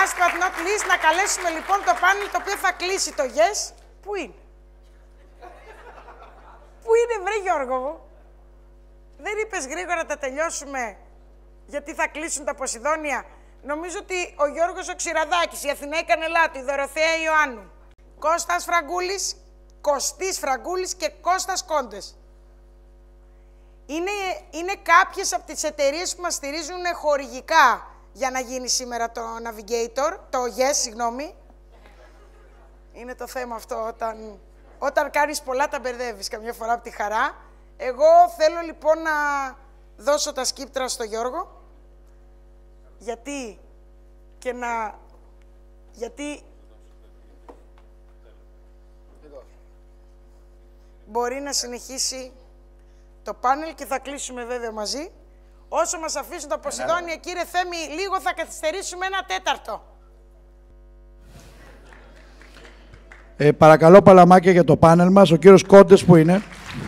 last but not least, να καλέσουμε λοιπόν το πάνελ το οποίο θα κλείσει το yes. Πού είναι? Πού είναι, βρε Γιώργο μου? Δεν είπες γρήγορα τα τελειώσουμε, γιατί θα κλείσουν τα Ποσειδόνια. Νομίζω ότι ο Γιώργος ο Ξηραδάκης, η Αθηναία Κανελάτου, η Δωροθέα Ιωάννου, Κώστας Φραγκούλης, Κωστής Φραγκούλης και Κώστας Κόντες. Είναι κάποιες από τις εταιρείες που μας στηρίζουν χορηγικά για να γίνει σήμερα το Navigator, το yes, συγγνώμη. Είναι το θέμα αυτό, όταν κάνεις πολλά τα μπερδεύεις καμιά φορά από τη χαρά. Εγώ θέλω λοιπόν να δώσω τα σκύπτρα στο Γιώργο, γιατί μπορεί να συνεχίσει το πάνελ και θα κλείσουμε βέβαια μαζί. Όσο μας αφήσουν τα Ποσειδόνια, κύριε Θέμη, λίγο θα καθυστερήσουμε 1/4. Παρακαλώ παλαμάκια για το πάνελ μας. Ο κύριος Κόντες που είναι?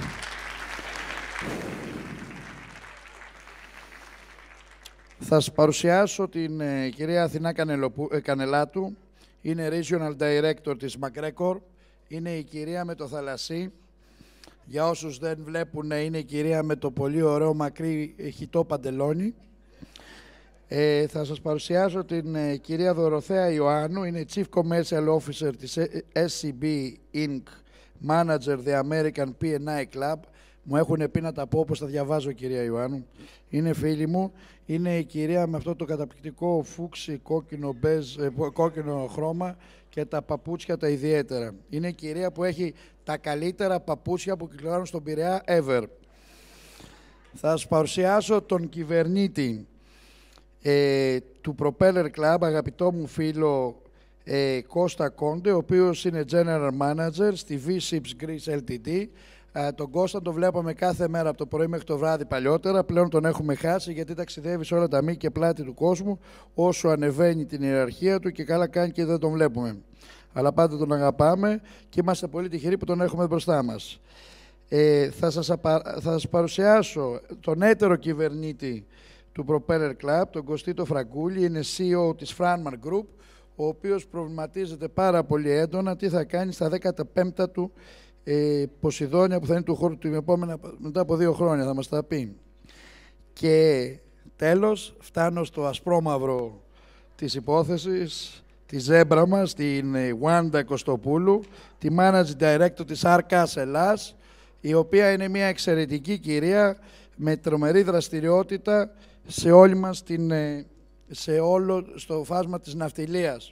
Θα σας παρουσιάσω την κυρία Αθηνά Κανελάτου. Είναι Regional Director της MacGregor. Είναι η κυρία με το θαλασσί. Για όσους δεν βλέπουν, είναι η κυρία με το πολύ ωραίο μακρύ χιτό παντελόνι. Θα σας παρουσιάσω την κυρία Δωροθέα Ιωάννου. Είναι Chief Commercial Officer της SCB Inc. Manager The American P&I Club. Μου έχουν πει να τα πω όπως τα διαβάζω, κυρία Ιωάννου. Είναι φίλη μου. Είναι η κυρία με αυτό το καταπληκτικό φούξι κόκκινο χρώμα και τα παπούτσια τα ιδιαίτερα. Είναι η κυρία που έχει τα καλύτερα παπούτσια που κυκλοφορούν στον Πειραιά ever. Θα σας παρουσιάσω τον κυβερνήτη του Propeller Club, αγαπητό μου φίλο Κώστα Κόντε, ο οποίος είναι General Manager στη V-Ships Greece Ltd. Τον Κώστα τον βλέπαμε κάθε μέρα από το πρωί μέχρι το βράδυ παλιότερα. Πλέον τον έχουμε χάσει γιατί ταξιδεύει σε όλα τα μήκη και πλάτη του κόσμου όσο ανεβαίνει την ιεραρχία του και καλά κάνει και δεν τον βλέπουμε. Αλλά πάντα τον αγαπάμε και είμαστε πολύ τυχεροί που τον έχουμε μπροστά μας. Θα σας παρουσιάσω τον έτερο κυβερνήτη του Propeller Club, τον Κωστίτο Φραγκούλη. Είναι CEO της Franman Group, ο οποίος προβληματίζεται πάρα πολύ έντονα τι θα κάνει στα 15 του Ποσειδόνια που θα είναι του χώρου του επόμενα, μετά από 2 χρόνια, θα μας τα πει. Και τέλος φτάνω στο ασπρόμαυρο της υπόθεσης, τη ζέμπρα μας, την Wanda Κωστοπούλου, τη Managing Director της Arcas Ελλάς, η οποία είναι μια εξαιρετική κυρία με τρομερή δραστηριότητα σε όλη μας σε όλο στο φάσμα της ναυτιλίας.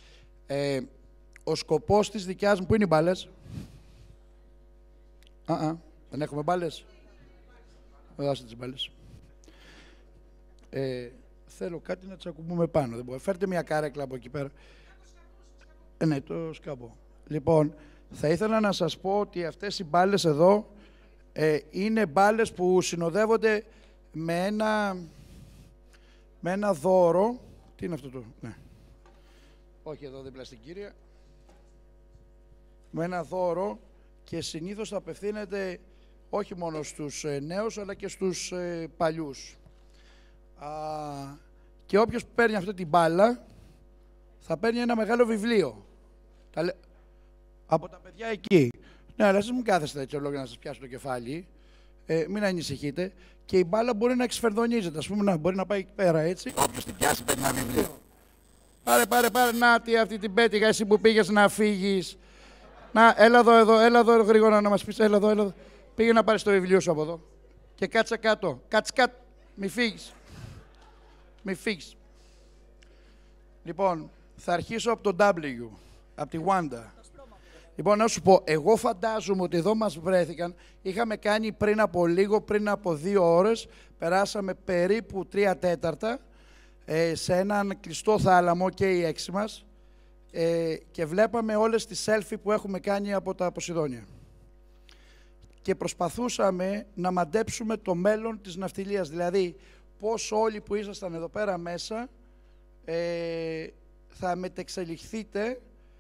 Ο σκοπός της δικιάς μου... Πού είναι οι μπάλες? Δεν έχουμε μπάλες. Δώστε τις μπάλες. Θέλω κάτι να τσακουμπούμε πάνω. Δεν μπορώ. Φέρτε μια κάρεκλα από εκεί πέρα. Ναι, το σκάμπο. Λοιπόν, θα ήθελα να σας πω ότι αυτές οι μπάλες εδώ είναι μπάλες που συνοδεύονται με ένα δώρο. Τι είναι αυτό το... Ναι. Όχι εδώ δίπλα στην κύρια. Με ένα δώρο και συνήθως θα απευθύνεται όχι μόνο στους νέους αλλά και στους παλιούς. Και όποιος παίρνει αυτή την μπάλα θα παίρνει ένα μεγάλο βιβλίο από τα παιδιά εκεί. Ναι, αλλά εσείς μην κάθεστε έτσι ολόγια να σας πιάσω το κεφάλι, μην ανησυχείτε. Και η μπάλα μπορεί να εξφερδονίζεται, ας πούμε, να μπορεί να πάει εκεί πέρα έτσι. Όποιος την πιάσει παίρνει ένα βιβλίο. Πάρε, να τι αυτή την πέτυγα εσύ που πήγες να φύγεις. Να, έλα εδώ γρήγορα να μας πεις, έλα εδώ. Πήγε να πάρεις το βιβλίο σου από εδώ. Και κάτσε κάτω, μη φύγεις. Λοιπόν, θα αρχίσω από το W, από τη Wanda. Λοιπόν, να σου πω, εγώ φαντάζομαι ότι εδώ μας βρέθηκαν, είχαμε κάνει πριν από 2 ώρες, περάσαμε περίπου 3/4 σε έναν κλειστό θάλαμο και οι 6 μας και βλέπαμε όλες τις selfie που έχουμε κάνει από τα Ποσειδόνια. Και προσπαθούσαμε να μαντέψουμε το μέλλον της ναυτιλίας, δηλαδή πώς όλοι που ήσασταν εδώ πέρα μέσα θα μετεξελιχθείτε,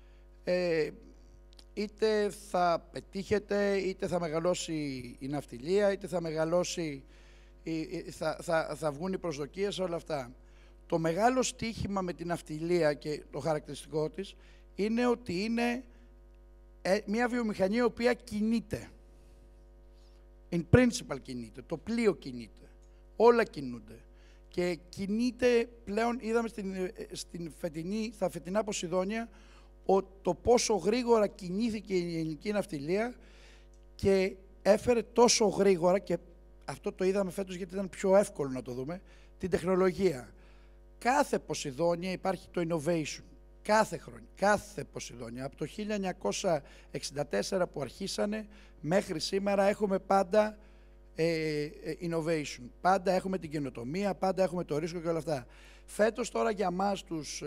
είτε θα πετύχετε, είτε θα μεγαλώσει η ναυτιλία, είτε θα μεγαλώσει, θα βγουν οι προσδοκίες, όλα αυτά. Το μεγάλο στοίχημα με την ναυτιλία και το χαρακτηριστικό της είναι ότι είναι μια βιομηχανία η οποία κινείται. In principle κινείται, το πλοίο κινείται, όλα κινούνται. Και κινείται πλέον, είδαμε στα φετινά Ποσειδόνια, το πόσο γρήγορα κινήθηκε η ελληνική ναυτιλία και έφερε τόσο γρήγορα, και αυτό το είδαμε φέτος γιατί ήταν πιο εύκολο να το δούμε, την τεχνολογία. Κάθε Ποσειδόνια υπάρχει το innovation. Κάθε χρόνο, κάθε Ποσειδόνια. Από το 1964 που αρχίσανε μέχρι σήμερα έχουμε πάντα innovation. Πάντα έχουμε την καινοτομία, πάντα έχουμε το ρίσκο και όλα αυτά. Φέτος τώρα για μας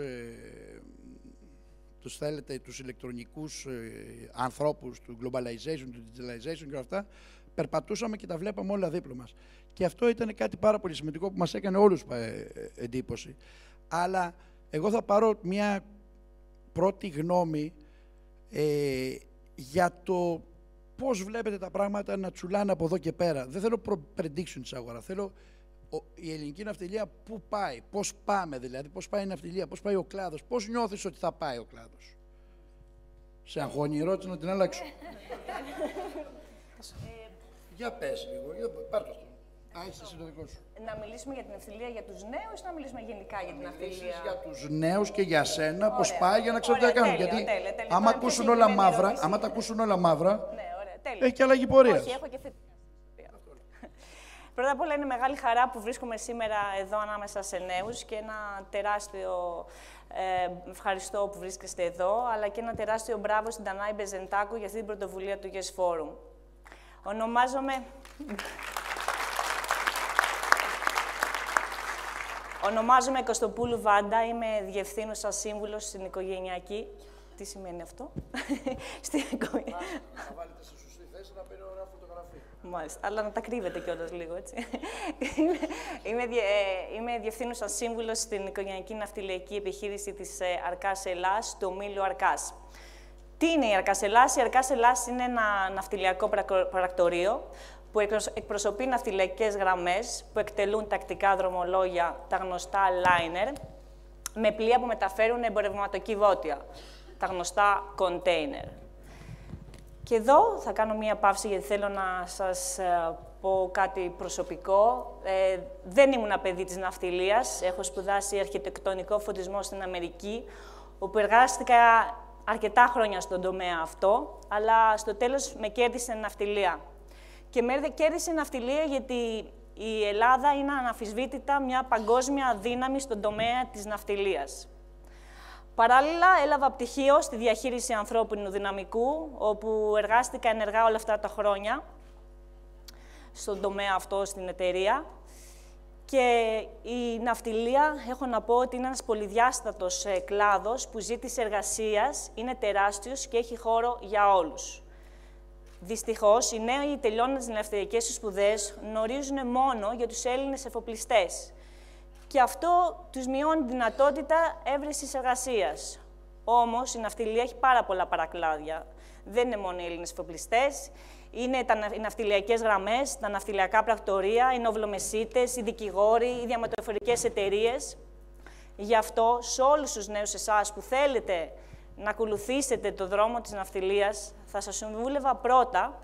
τους ηλεκτρονικούς ανθρώπους του globalization, του digitalization και όλα αυτά, περπατούσαμε και τα βλέπαμε όλα δίπλα μας. Και αυτό ήταν κάτι πάρα πολύ σημαντικό που μας έκανε όλους εντύπωση. Αλλά εγώ θα πάρω μια πρώτη γνώμη για το πώς βλέπετε τα πράγματα να τσουλάνε από εδώ και πέρα. Δεν θέλω prediction της αγοράς, θέλω η ελληνική ναυτιλία πού πάει, πώς πάμε δηλαδή, πώς πάει η ναυτιλία, πώς πάει ο κλάδος, πώς νιώθεις ότι θα πάει ο κλάδος. Σε αγχώνει η ερώτηση να την αλλάξω. Για πες λίγο, πάρ' το αυτό. Έχεις εσύ το δικό σου. Να μιλήσουμε για την ναυτιλία για τους νέους ή να μιλήσουμε γενικά για την ναυτιλία? Για τους νέους και για σένα, πώς πάει, για να ξέρω τι θα κάνουν. Γιατί άμα ακούσουν όλα μαύρα, άμα τα ακούσουν όλα μαύρα, έχει και αλλαγή πορείας. Όχι, έχω και Πρώτα απ' όλα είναι μεγάλη χαρά που βρίσκομαι σήμερα εδώ ανάμεσα σε νέους και ένα τεράστιο ευχαριστώ που βρίσκεστε εδώ, αλλά και ένα τεράστιο μπράβο στην Δανάη Μπεζεντάκου για αυτή την πρωτοβουλία του Yes Forum. Ονομάζομαι Κωστοπούλου Βάντα, είμαι διευθύνουσα σύμβουλος στην οικογενειακή. Τι σημαίνει αυτό? Στην οικογενειακή. Να βάλετε σε σωστή θέση να παίρνει ωραία φωτογραφία. Μάλιστα, αλλά να τα κρύβετε κιόλας λίγο, έτσι. Είμαι διευθύνουσα σύμβουλος στην οικογενειακή ναυτιλιακή επιχείρηση της Αρκάς Ελλάς, το ομίλιο Αρκάς. Τι είναι η Αρκάς Ελλάς? Η Αρκάς Ελλάς είναι ένα ναυτιλιακό πρακτορείο που εκπροσωπεί ναυτιλιακές γραμμές που εκτελούν τακτικά δρομολόγια, τα γνωστά liner, με πλοία που μεταφέρουν εμπορευματοκιβώτια, τα γνωστά container. Και εδώ θα κάνω μία παύση γιατί θέλω να σας πω κάτι προσωπικό. Δεν ήμουν παιδί της ναυτιλίας, έχω σπουδάσει αρχιτεκτονικό φωτισμό στην Αμερική, όπου εργάστηκα αρκετά χρόνια στον τομέα αυτό, αλλά στο τέλος με κέρδισε ναυτιλία. Και με κέρδισε ναυτιλία γιατί η Ελλάδα είναι αναμφισβήτητα μια παγκόσμια δύναμη στον τομέα της ναυτιλίας. Παράλληλα, έλαβα πτυχίο στη διαχείριση ανθρώπινου δυναμικού, όπου εργάστηκα ενεργά όλα αυτά τα χρόνια στον τομέα αυτό στην εταιρεία. Και η ναυτιλία, έχω να πω ότι είναι ένας πολυδιάστατος κλάδος που ζήτησε εργασίας, είναι τεράστιος και έχει χώρο για όλους. Δυστυχώς, οι νέοι τελειώνοντας τις ναυτιλιακές τους σπουδές γνωρίζουν μόνο για τους Έλληνες εφοπλιστές. Και αυτό τους μειώνει δυνατότητα έβρεσης εργασίας. Όμως, η ναυτιλία έχει πάρα πολλά παρακλάδια. Δεν είναι μόνο οι Έλληνες εφοπλιστές, είναι οι ναυτιλιακές γραμμές, τα ναυτιλιακά πρακτορεία, οι ναυλομεσίτες, οι δικηγόροι, οι διαμετωφορικές εταιρείες. Γι' αυτό, σε όλους τους νέους εσάς που θέλετε να ακολουθήσετε το δρόμο της ναυτιλίας, θα σας συμβούλευα πρώτα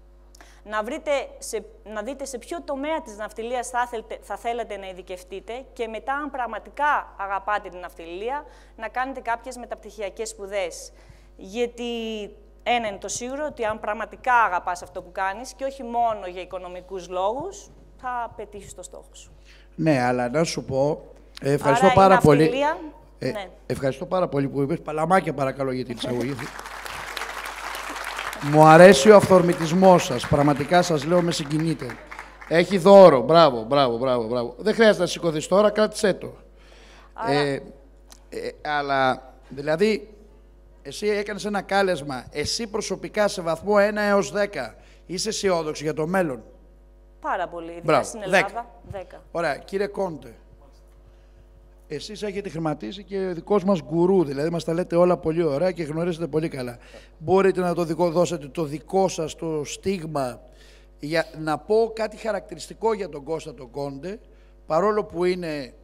να δείτε σε ποιο τομέα της ναυτιλίας θα θέλετε να ειδικευτείτε και μετά, αν πραγματικά αγαπάτε την ναυτιλία, να κάνετε κάποιες μεταπτυχιακές σπουδές. Γιατί ένα είναι το σίγουρο, ότι αν πραγματικά αγαπάς αυτό που κάνεις και όχι μόνο για οικονομικούς λόγους, θα πετύχεις το στόχο σου. Ναι, αλλά να σου πω, ευχαριστώ πάρα πολύ. Ναι. Ευχαριστώ πάρα πολύ που είπες. Παλαμάκια παρακαλώ για την εισαγωγή. Μου αρέσει ο αυθορμητισμός σας. Πραγματικά σας λέω, με συγκινείτε. Έχει δώρο. Μπράβο. Δεν χρειάζεται να σηκωθείς τώρα, κράτησέ το. Αλλά, δηλαδή, εσύ έκανες ένα κάλεσμα. Εσύ προσωπικά σε βαθμό 1 έως 10 είσαι αισιόδοξη για το μέλλον? Πάρα πολύ. Ειδικά στην Ελλάδα, 10. Ωραία. Κύριε Κόντε, εσείς έχετε χρηματίσει και ο δικός μας γκουρού, δηλαδή μας τα λέτε όλα πολύ ωραία και γνωρίζετε πολύ καλά. Μπορείτε να το δώσετε το δικό σας το στίγμα, για να πω κάτι χαρακτηριστικό για τον Κώστα τον Κόντε, παρόλο που είναι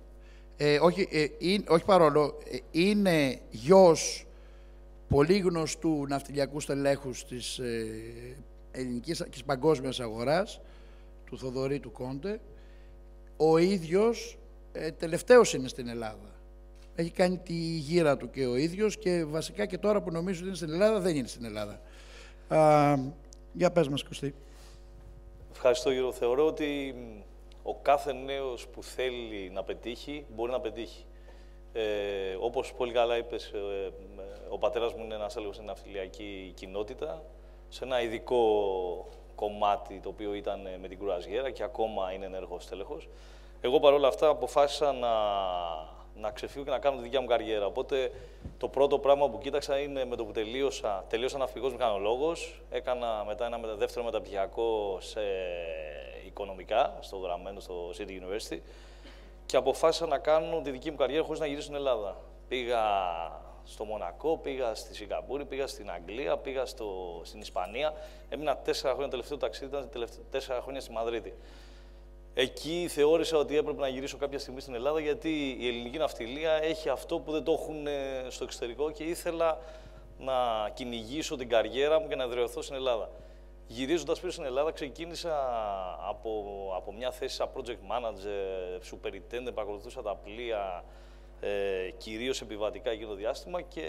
Όχι παρόλο, είναι γιος πολύ γνωστού ναυτιλιακού στελέχους της ελληνικής και της παγκόσμιας αγοράς, του Θοδωρή του Κόντε. Ο ίδιος τελευταίος είναι στην Ελλάδα. Έχει κάνει τη γύρα του και ο ίδιος και βασικά και τώρα που νομίζω ότι είναι στην Ελλάδα, δεν είναι στην Ελλάδα. Για πες μας, Κωστή. Ευχαριστώ, Γιώργο. Θεωρώ ότι ο κάθε νέος που θέλει να πετύχει, μπορεί να πετύχει. Όπως πολύ καλά είπες, ο πατέρας μου είναι ένας έλεγχος στην ναυτιλιακή κοινότητα, σε ένα ειδικό κομμάτι το οποίο ήταν με την κρουαζιέρα και ακόμα είναι ενεργός τέλεχος. Εγώ παρόλα αυτά αποφάσισα να ξεφύγω και να κάνω τη δικιά μου καριέρα. Οπότε το πρώτο πράγμα που κοίταξα είναι με το που τελείωσα ναυπηγός μηχανολόγος, έκανα μετά ένα δεύτερο μεταπτυχιακό σε οικονομικά, στο γραμμένο στο City University και αποφάσισα να κάνω τη δική μου καριέρα χωρίς να γυρίσω στην Ελλάδα. Πήγα στο Μονακό, πήγα στη Σιγκαπούρη, πήγα στην Αγγλία, πήγα στην Ισπανία. Έμεινα 4 χρόνια, τελευταίο ταξίδι ήταν 4 χρόνια στη Μαδρίτη. Εκεί θεώρησα ότι έπρεπε να γυρίσω κάποια στιγμή στην Ελλάδα, γιατί η ελληνική ναυτιλία έχει αυτό που δεν το έχουν στο εξωτερικό και ήθελα να κυνηγήσω την καριέρα μου και να εδραιωθώ στην Ελλάδα. Γυρίζοντας πίσω στην Ελλάδα, ξεκίνησα από μια θέση σαν project manager, superintendent, παρακολουθούσα τα πλοία, κυρίως επιβατικά εκείνο το διάστημα και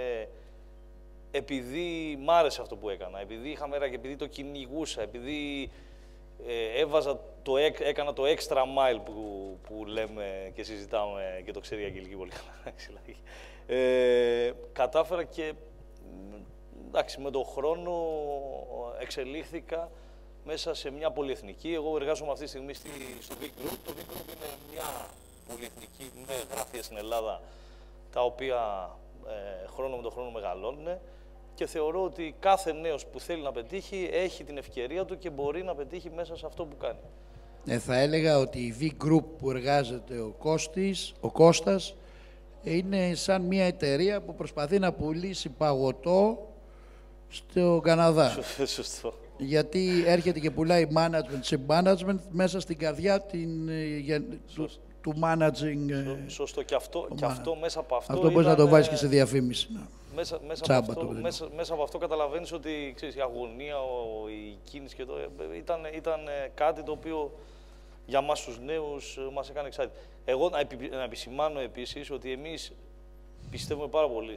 επειδή μ' άρεσε αυτό που έκανα, επειδή είχα μέρα και επειδή το κυνηγούσα, επειδή έκανα το extra mile που λέμε και συζητάμε και το ξέρει η Αγγελική πολύ καλά. Κατάφερα και εντάξει, με τον χρόνο εξελίχθηκα μέσα σε μια πολυεθνική. Εγώ εργάζομαι αυτή τη στιγμή στο Big Group. Το Big Group είναι μια πολυεθνική με γραφεία στην Ελλάδα, τα οποία χρόνο με τον χρόνο μεγαλώνουν. Και θεωρώ ότι κάθε νέος που θέλει να πετύχει έχει την ευκαιρία του και μπορεί να πετύχει μέσα σε αυτό που κάνει. Θα έλεγα ότι η V-Group που εργάζεται ο Κώστας είναι σαν μια εταιρεία που προσπαθεί να πουλήσει παγωτό στο Καναδά. Σωστό. Γιατί έρχεται και πουλάει management, management μέσα στην καρδιά του managing. Σωστό. Και αυτό μέσα από αυτό. Αυτό μπορείς να το βάζεις και σε διαφήμιση. Μέσα από αυτό καταλαβαίνεις ότι ξέρεις, η αγωνία, η κίνηση και ήταν κάτι το οποίο για μας τους νέους μας έκανε excited. Εγώ να επισημάνω επίσης ότι εμείς πιστεύουμε πάρα πολύ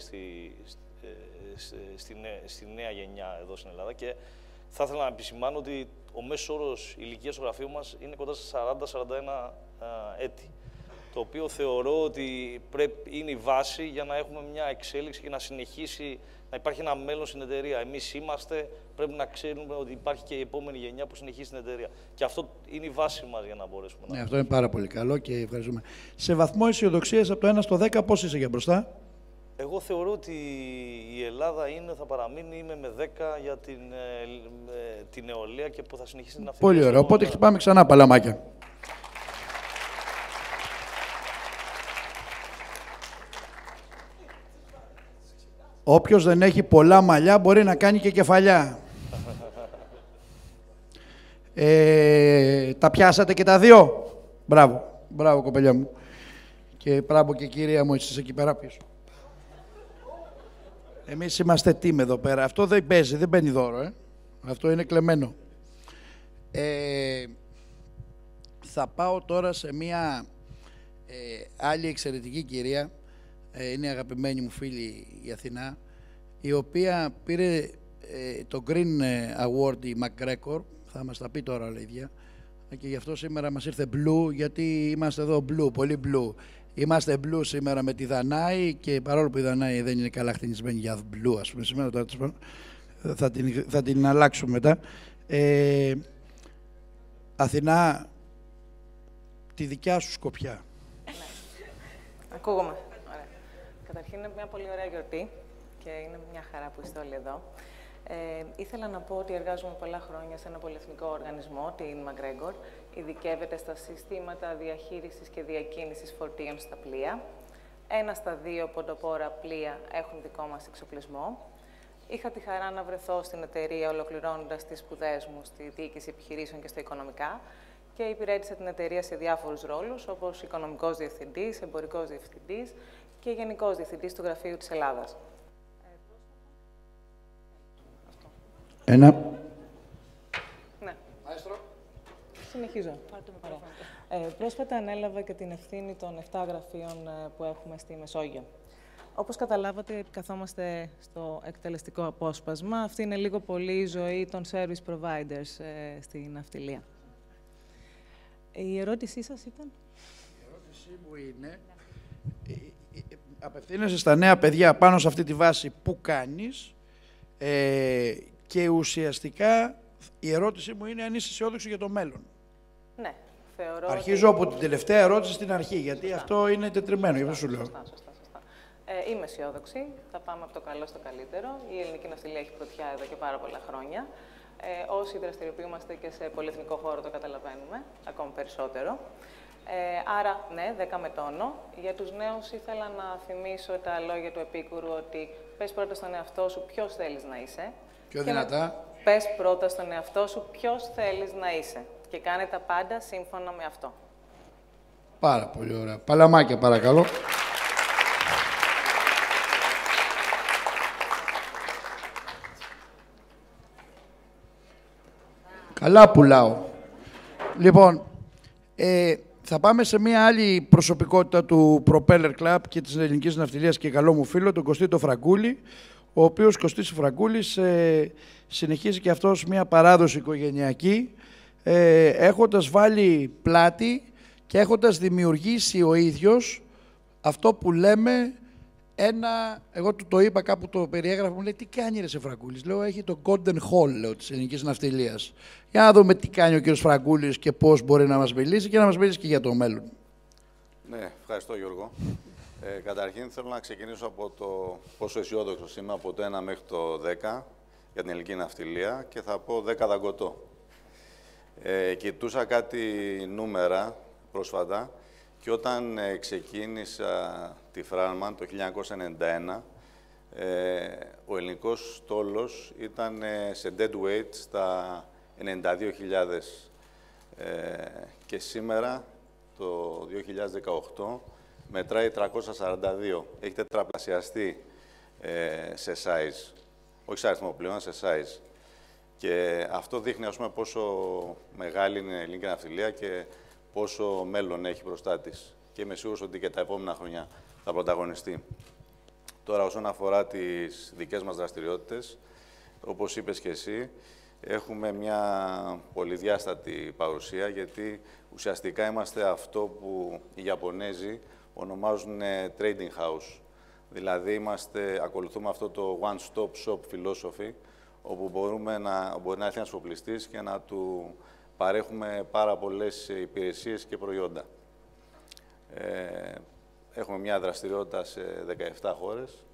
στη νέα γενιά εδώ στην Ελλάδα και θα ήθελα να επισημάνω ότι ο μέσος όρος ηλικίας στο γραφείο μας είναι κοντά στα 40-41 έτη. Το οποίο θεωρώ ότι είναι η βάση για να έχουμε μια εξέλιξη και να συνεχίσει να υπάρχει ένα μέλλον στην εταιρεία. Εμείς πρέπει να ξέρουμε ότι υπάρχει και η επόμενη γενιά που συνεχίζει την εταιρεία. Και αυτό είναι η βάση μας για να μπορέσουμε να... Αυτό είναι πάρα πολύ καλό και ευχαριστούμε. Σε βαθμό αισιοδοξίας από το 1 στο 10, πώς είσαι για μπροστά? Εγώ θεωρώ ότι η Ελλάδα θα παραμείνει, είμαι με 10 για την νεολαία και που θα συνεχίσει την ναυτιλία. Πολύ ωραία. Οπότε χτυπάμε ξανά παλαμάκια. Όποιος δεν έχει πολλά μαλλιά μπορεί να κάνει και κεφαλιά. Τα πιάσατε και τα δύο. Μπράβο. Μπράβο, κοπελιά μου. Και μπράβο και κυρία μου, εσείς εκεί πέρα πίσω. Εμείς είμαστε team εδώ πέρα. Αυτό δεν παίζει, δεν μπαίνει δώρο. Αυτό είναι κλεμμένο. Θα πάω τώρα σε μία άλλη εξαιρετική κυρία. Είναι αγαπημένη μου φίλη η Αθηνά, η οποία πήρε το Green Award η MacGregor, θα μας τα πει τώρα όλα ίδια, και γι' αυτό σήμερα μας ήρθε Blue, γιατί είμαστε εδώ Blue, πολύ Blue. Είμαστε Blue σήμερα με τη Δανάη και παρόλο που η Δανάη δεν είναι καλά χτενισμένη για Blue, ας πούμε, σήμερα θα την αλλάξουμε μετά. Αθηνά, τη δικιά σου σκοπιά. Ακούγομαι. Καταρχήν είναι μια πολύ ωραία γιορτή και είναι μια χαρά που είστε όλοι εδώ. Ήθελα να πω ότι εργάζομαι πολλά χρόνια σε ένα πολυεθνικό οργανισμό, την MacGregor. Ειδικεύεται στα συστήματα διαχείρισης και διακίνησης φορτίων στα πλοία. Ένα στα δύο ποντοπόρα πλοία έχουν δικό μας εξοπλισμό. Είχα τη χαρά να βρεθώ στην εταιρεία ολοκληρώνοντας τις σπουδές μου στη διοίκηση επιχειρήσεων και στα οικονομικά και υπηρέτησε την εταιρεία σε διάφορους ρόλους, όπως οικονομικός διευθυντής, εμπορικός διευθυντής και γενικός διευθυντής του Γραφείου της Ελλάδας. Ένα. Ναι. Συνεχίζω. Πρόσφατα ανέλαβα και την ευθύνη των 7 γραφείων που έχουμε στη Μεσόγειο. Όπως καταλάβατε, καθόμαστε στο εκτελεστικό απόσπασμα. Αυτή είναι λίγο πολύ η ζωή των service providers στη ναυτιλία. Η ερώτησή σας ήταν? Η ερώτησή μου είναι, απευθύνεσαι στα νέα παιδιά πάνω σε αυτή τη βάση που κάνεις και ουσιαστικά η ερώτησή μου είναι αν είσαι αισιόδοξη για το μέλλον. Ναι, θεωρώ. Αρχίζω από την τελευταία ερώτηση στην αρχή, γιατί αυτό είναι τετριμένο, γι' αυτό σου λέω. Σωστά. Είμαι αισιόδοξη. Θα πάμε από το καλό στο καλύτερο. Η ελληνική ναυτιλία έχει πρωτιά εδώ και πάρα πολλά χρόνια. Όσοι δραστηριοποιούμαστε και σε πολυεθνικό χώρο το καταλαβαίνουμε, ακόμη περισσότερο. Άρα, ναι, 10 με τόνο. Για τους νέους ήθελα να θυμίσω τα λόγια του Επίκουρου ότι πες πρώτα στον εαυτό σου ποιος θέλεις να είσαι. Πιο δυνατά. Πες πρώτα στον εαυτό σου ποιος θέλεις να είσαι και κάνε τα πάντα σύμφωνα με αυτό. Πάρα πολύ ωραία. Παλαμάκια, παρακαλώ. Καλά πουλάω. Λοιπόν, θα πάμε σε μια άλλη προσωπικότητα του Propeller Club και της ελληνικής ναυτιλίας και καλό μου φίλο, τον Κωστή το Φραγκούλη, ο οποίος Κωστής Φραγκούλης συνεχίζει και αυτός μια παράδοση οικογενειακή, έχοντας βάλει πλάτη και έχοντας δημιουργήσει ο ίδιος αυτό που λέμε εγώ του το είπα κάπου, το περιέγραφα, μου λέει τι κάνει ρε σε Φραγκούλης. Λέω έχει το Golden Hall, λέω, της ελληνικής ναυτιλίας. Για να δούμε τι κάνει ο κύριος Φραγκούλης και πώς μπορεί να μας μιλήσει και να μας μιλήσει και για το μέλλον. Ναι, ευχαριστώ Γιώργο. Καταρχήν θέλω να ξεκινήσω από το πόσο αισιόδοξος είμαι από το 1 μέχρι το 10 για την ελληνική ναυτιλία και θα πω 10 δαγκωτό. Κοιτούσα κάτι νούμερα πρόσφατα και όταν ξεκίνησα τη Φράνμαν το 1991, ο ελληνικός στόλος ήταν σε dead weight στα 92.000 και σήμερα, το 2018, μετράει 342. Έχει τετραπλασιαστεί σε size, όχι σε αριθμό πλέον, σε size. Και αυτό δείχνει, ας πούμε, πόσο μεγάλη είναι η ελληνική ναυτιλία και πόσο μέλλον έχει μπροστά της. Και είμαι σίγουρος ότι και τα επόμενα χρόνια θα πρωταγωνιστεί. Τώρα, όσον αφορά τις δικές μας δραστηριότητες, όπως είπες και εσύ, έχουμε μια πολυδιάστατη παρουσία, γιατί ουσιαστικά είμαστε αυτό που οι Ιαπωνέζοι ονομάζουν trading house. Δηλαδή, ακολουθούμε αυτό το one-stop shop philosophy, όπου μπορεί να έρθει ένας εφοπλιστής και να του παρέχουμε πάρα πολλές υπηρεσίες και προϊόντα. Έχουμε μια δραστηριότητα σε 17 χώρες.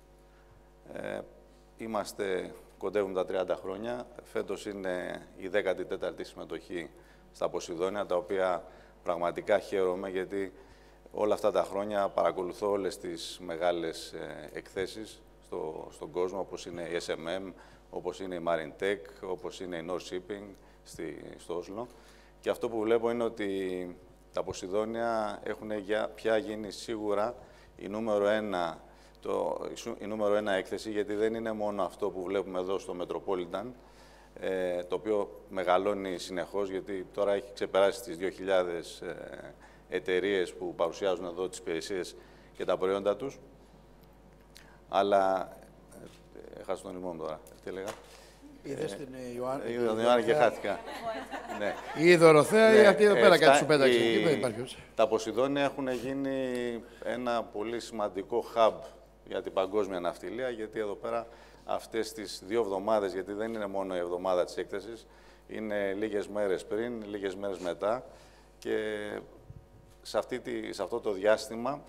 Κοντεύουμε τα 30 χρόνια. Φέτος είναι η 14η συμμετοχή στα Ποσειδόνια, τα οποία πραγματικά χαίρομαι, γιατί όλα αυτά τα χρόνια παρακολουθώ όλες τις μεγάλες εκθέσεις στον κόσμο, όπως είναι η SMM, όπως είναι η Marine Tech, όπως είναι η North Shipping στο Όσλο. Και αυτό που βλέπω είναι ότι τα Ποσειδόνια έχουν πια γίνει σίγουρα η νούμερο ένα έκθεση, γιατί δεν είναι μόνο αυτό που βλέπουμε εδώ στο Metropolitan, το οποίο μεγαλώνει συνεχώς, γιατί τώρα έχει ξεπεράσει τις 2.000 εταιρείες που παρουσιάζουν εδώ τις υπηρεσίες και τα προϊόντα τους. Αλλά έχασα τον ημών τώρα. Τι έλεγα. Είδες την Ιωάννη. Είδα την Ιωάννη και χάθηκα. Ναι. Η Δωροθέα ή αυτή εδώ πέρα κάτι σου πέταξε. Τα Ποσειδόνια έχουν γίνει ένα πολύ σημαντικό hub για την παγκόσμια ναυτιλία, γιατί εδώ πέρα αυτές τις 2 εβδομάδες, γιατί δεν είναι μόνο η εβδομάδα της έκθεσης, είναι λίγες μέρες πριν, λίγες μέρες μετά, και σε αυτό το διάστημα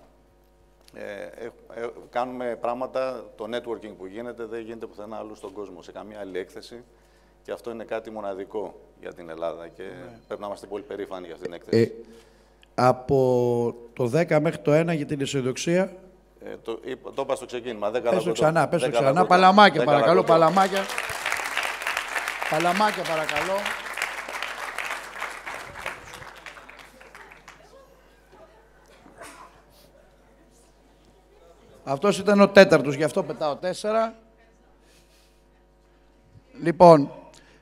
κάνουμε πράγματα, το networking που γίνεται δεν γίνεται πουθενά αλλού στον κόσμο, σε καμία άλλη έκθεση, και αυτό είναι κάτι μοναδικό για την Ελλάδα και πρέπει να είμαστε πολύ περήφανοι για αυτήν την έκθεση. Από το 10 μέχρι το 1 για την αισιοδοξία. Το είπα στο ξεκίνημα. Πες το ξανά. Παλαμάκια, παρακαλώ. Παλαμάκια. Παλαμάκια, παρακαλώ. Αυτός ήταν ο τέταρτος, γι' αυτό πετάω 4. Λοιπόν,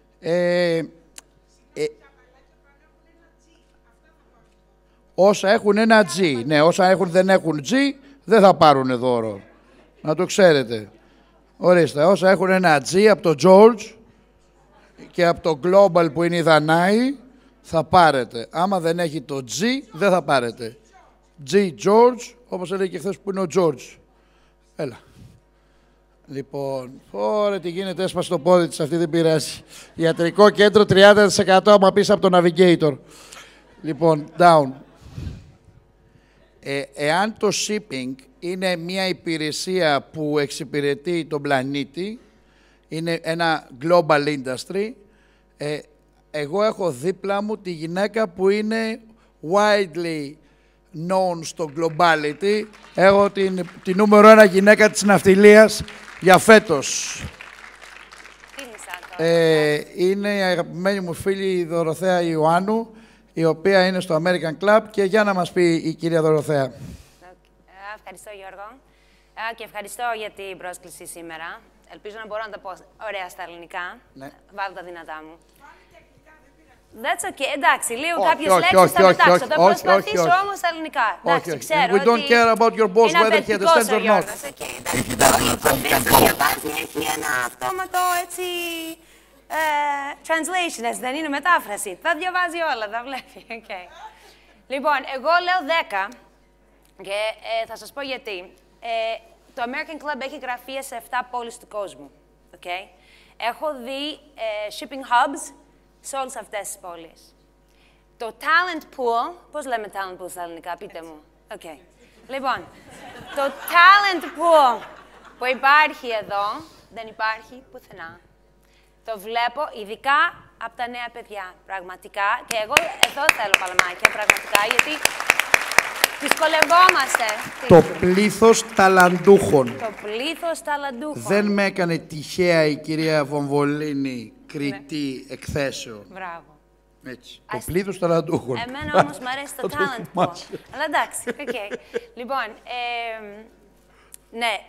όσα έχουν ένα G, ναι, όσα δεν έχουν G, δεν θα πάρουν δώρο. Να το ξέρετε. Ορίστε, όσα έχουν ένα G από το George και από το Global που είναι η Δανάη, θα πάρετε. Άμα δεν έχει το G, δεν θα πάρετε. G George, όπως έλεγε και χθες που είναι ο George. Έλα. Λοιπόν, ωραία, τι γίνεται, έσπασε το πόδι της, αυτή δεν πειράζει. Ιατρικό κέντρο 30% άμα πεις από το Navigator. Λοιπόν, down. Εάν το shipping είναι μια υπηρεσία που εξυπηρετεί τον πλανήτη, είναι ένα global industry, εγώ έχω δίπλα μου τη γυναίκα που είναι widely known στο globality. Έχω την νούμερο 1 γυναίκα της ναυτιλίας για φέτος. Είναι η αγαπημένη μου φίλη η Δωροθέα Ιωάννου, η οποία είναι στο American Club, και για να μας πει η κυρία Δωροθέα. Ευχαριστώ, Γιώργο. Και ευχαριστώ για την πρόσκληση σήμερα. Ελπίζω να μπορώ να τα πω ωραία στα ελληνικά. Ναι. Βάλω τα δυνατά μου. That's okay. Εντάξει, λίγο κάποιες λέξεις θα μετάξω. Θα προσπαθήσω όμως στα ελληνικά. Εντάξει, ξέρω We don't care about your boss, whether he understands or not. Έχει ένα αυτόματο, έτσι, translation, έτσι δεν είναι, μετάφραση. Θα διαβάζει όλα, θα βλέπει. Okay. Λοιπόν, εγώ λέω 10 και θα σας πω γιατί. Το American Club έχει γραφεία σε 7 πόλεις του κόσμου. Okay. Έχω δει shipping hubs σε όλες αυτές τις πόλεις. Το talent pool, πώς λέμε talent pool στα ελληνικά, πείτε μου. Okay. Λοιπόν, το talent pool που υπάρχει εδώ, δεν υπάρχει πουθενά. Το βλέπω ειδικά από τα νέα παιδιά, πραγματικά. Και εγώ εδώ θέλω παλαμάκια, πραγματικά, γιατί δυσκολευόμαστε. Το πλήθος ταλαντούχων. Το πλήθος ταλαντούχων. Δεν με έκανε τυχαία η κυρία Βομβολίνη κριτή εκθέσεων. Μπράβο. Έτσι. Το πλήθος ταλαντούχων. Εμένα όμως μου αρέσει το talent pool. Αλλά εντάξει, okay. Λοιπόν, ναι,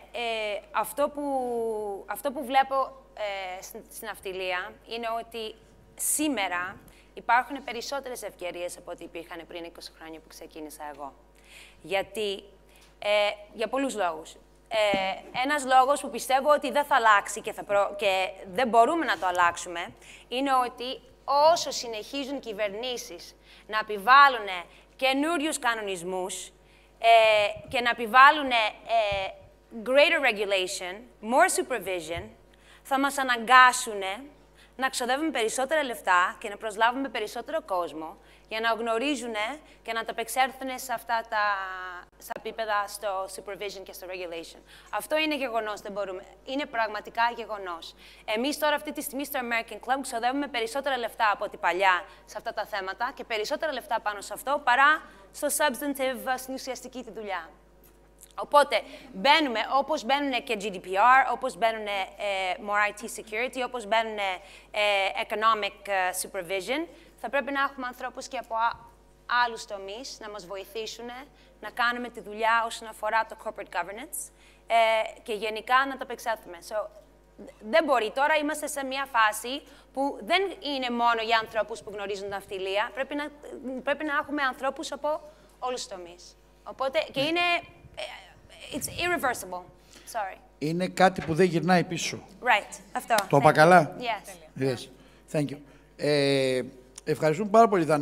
αυτό που βλέπω στην ναυτιλία είναι ότι σήμερα υπάρχουν περισσότερες ευκαιρίες από ό,τι υπήρχαν πριν 20 χρόνια που ξεκίνησα εγώ. Γιατί, για πολλούς λόγους. Ένας λόγος που πιστεύω ότι δεν θα αλλάξει και δεν μπορούμε να το αλλάξουμε, είναι ότι όσο συνεχίζουν οι κυβερνήσεις να επιβάλλουν καινούριους κανονισμούς και να επιβάλλουν greater regulation, more supervision, θα μας αναγκάσουν να ξοδεύουμε περισσότερα λεφτά και να προσλάβουμε περισσότερο κόσμο για να γνωρίζουν και να ανταπεξέλθουν σε αυτά στα επίπεδα στο supervision και στο regulation. Αυτό είναι γεγονός, δεν μπορούμε. Είναι πραγματικά γεγονός. Εμείς τώρα αυτή τη στιγμή στο American Club ξοδεύουμε περισσότερα λεφτά από ό,τι παλιά σε αυτά τα θέματα και περισσότερα λεφτά πάνω σε αυτό παρά στο substantive, στην ουσιαστική τη δουλειά. Οπότε, μπαίνουμε, όπως μπαίνουν και GDPR, όπως μπαίνουν more IT security, όπως μπαίνουν economic supervision, θα πρέπει να έχουμε ανθρώπους και από άλλους τομείς να μας βοηθήσουν να κάνουμε τη δουλειά όσον αφορά το corporate governance και γενικά να το απεξέλθουμε. Δεν μπορεί. Τώρα είμαστε σε μια φάση που δεν είναι μόνο για ανθρώπους που γνωρίζουν την ναυτιλία. Πρέπει να έχουμε ανθρώπους από όλους τους τομείς. Οπότε, και είναι... It's irreversible. Sorry. Είναι κάτι που δεν γυρνάει πίσω. Right. Αυτό. Το είπα καλά? Yes. Yes. Thank you. Ευχαριστούμε πάρα πολύ,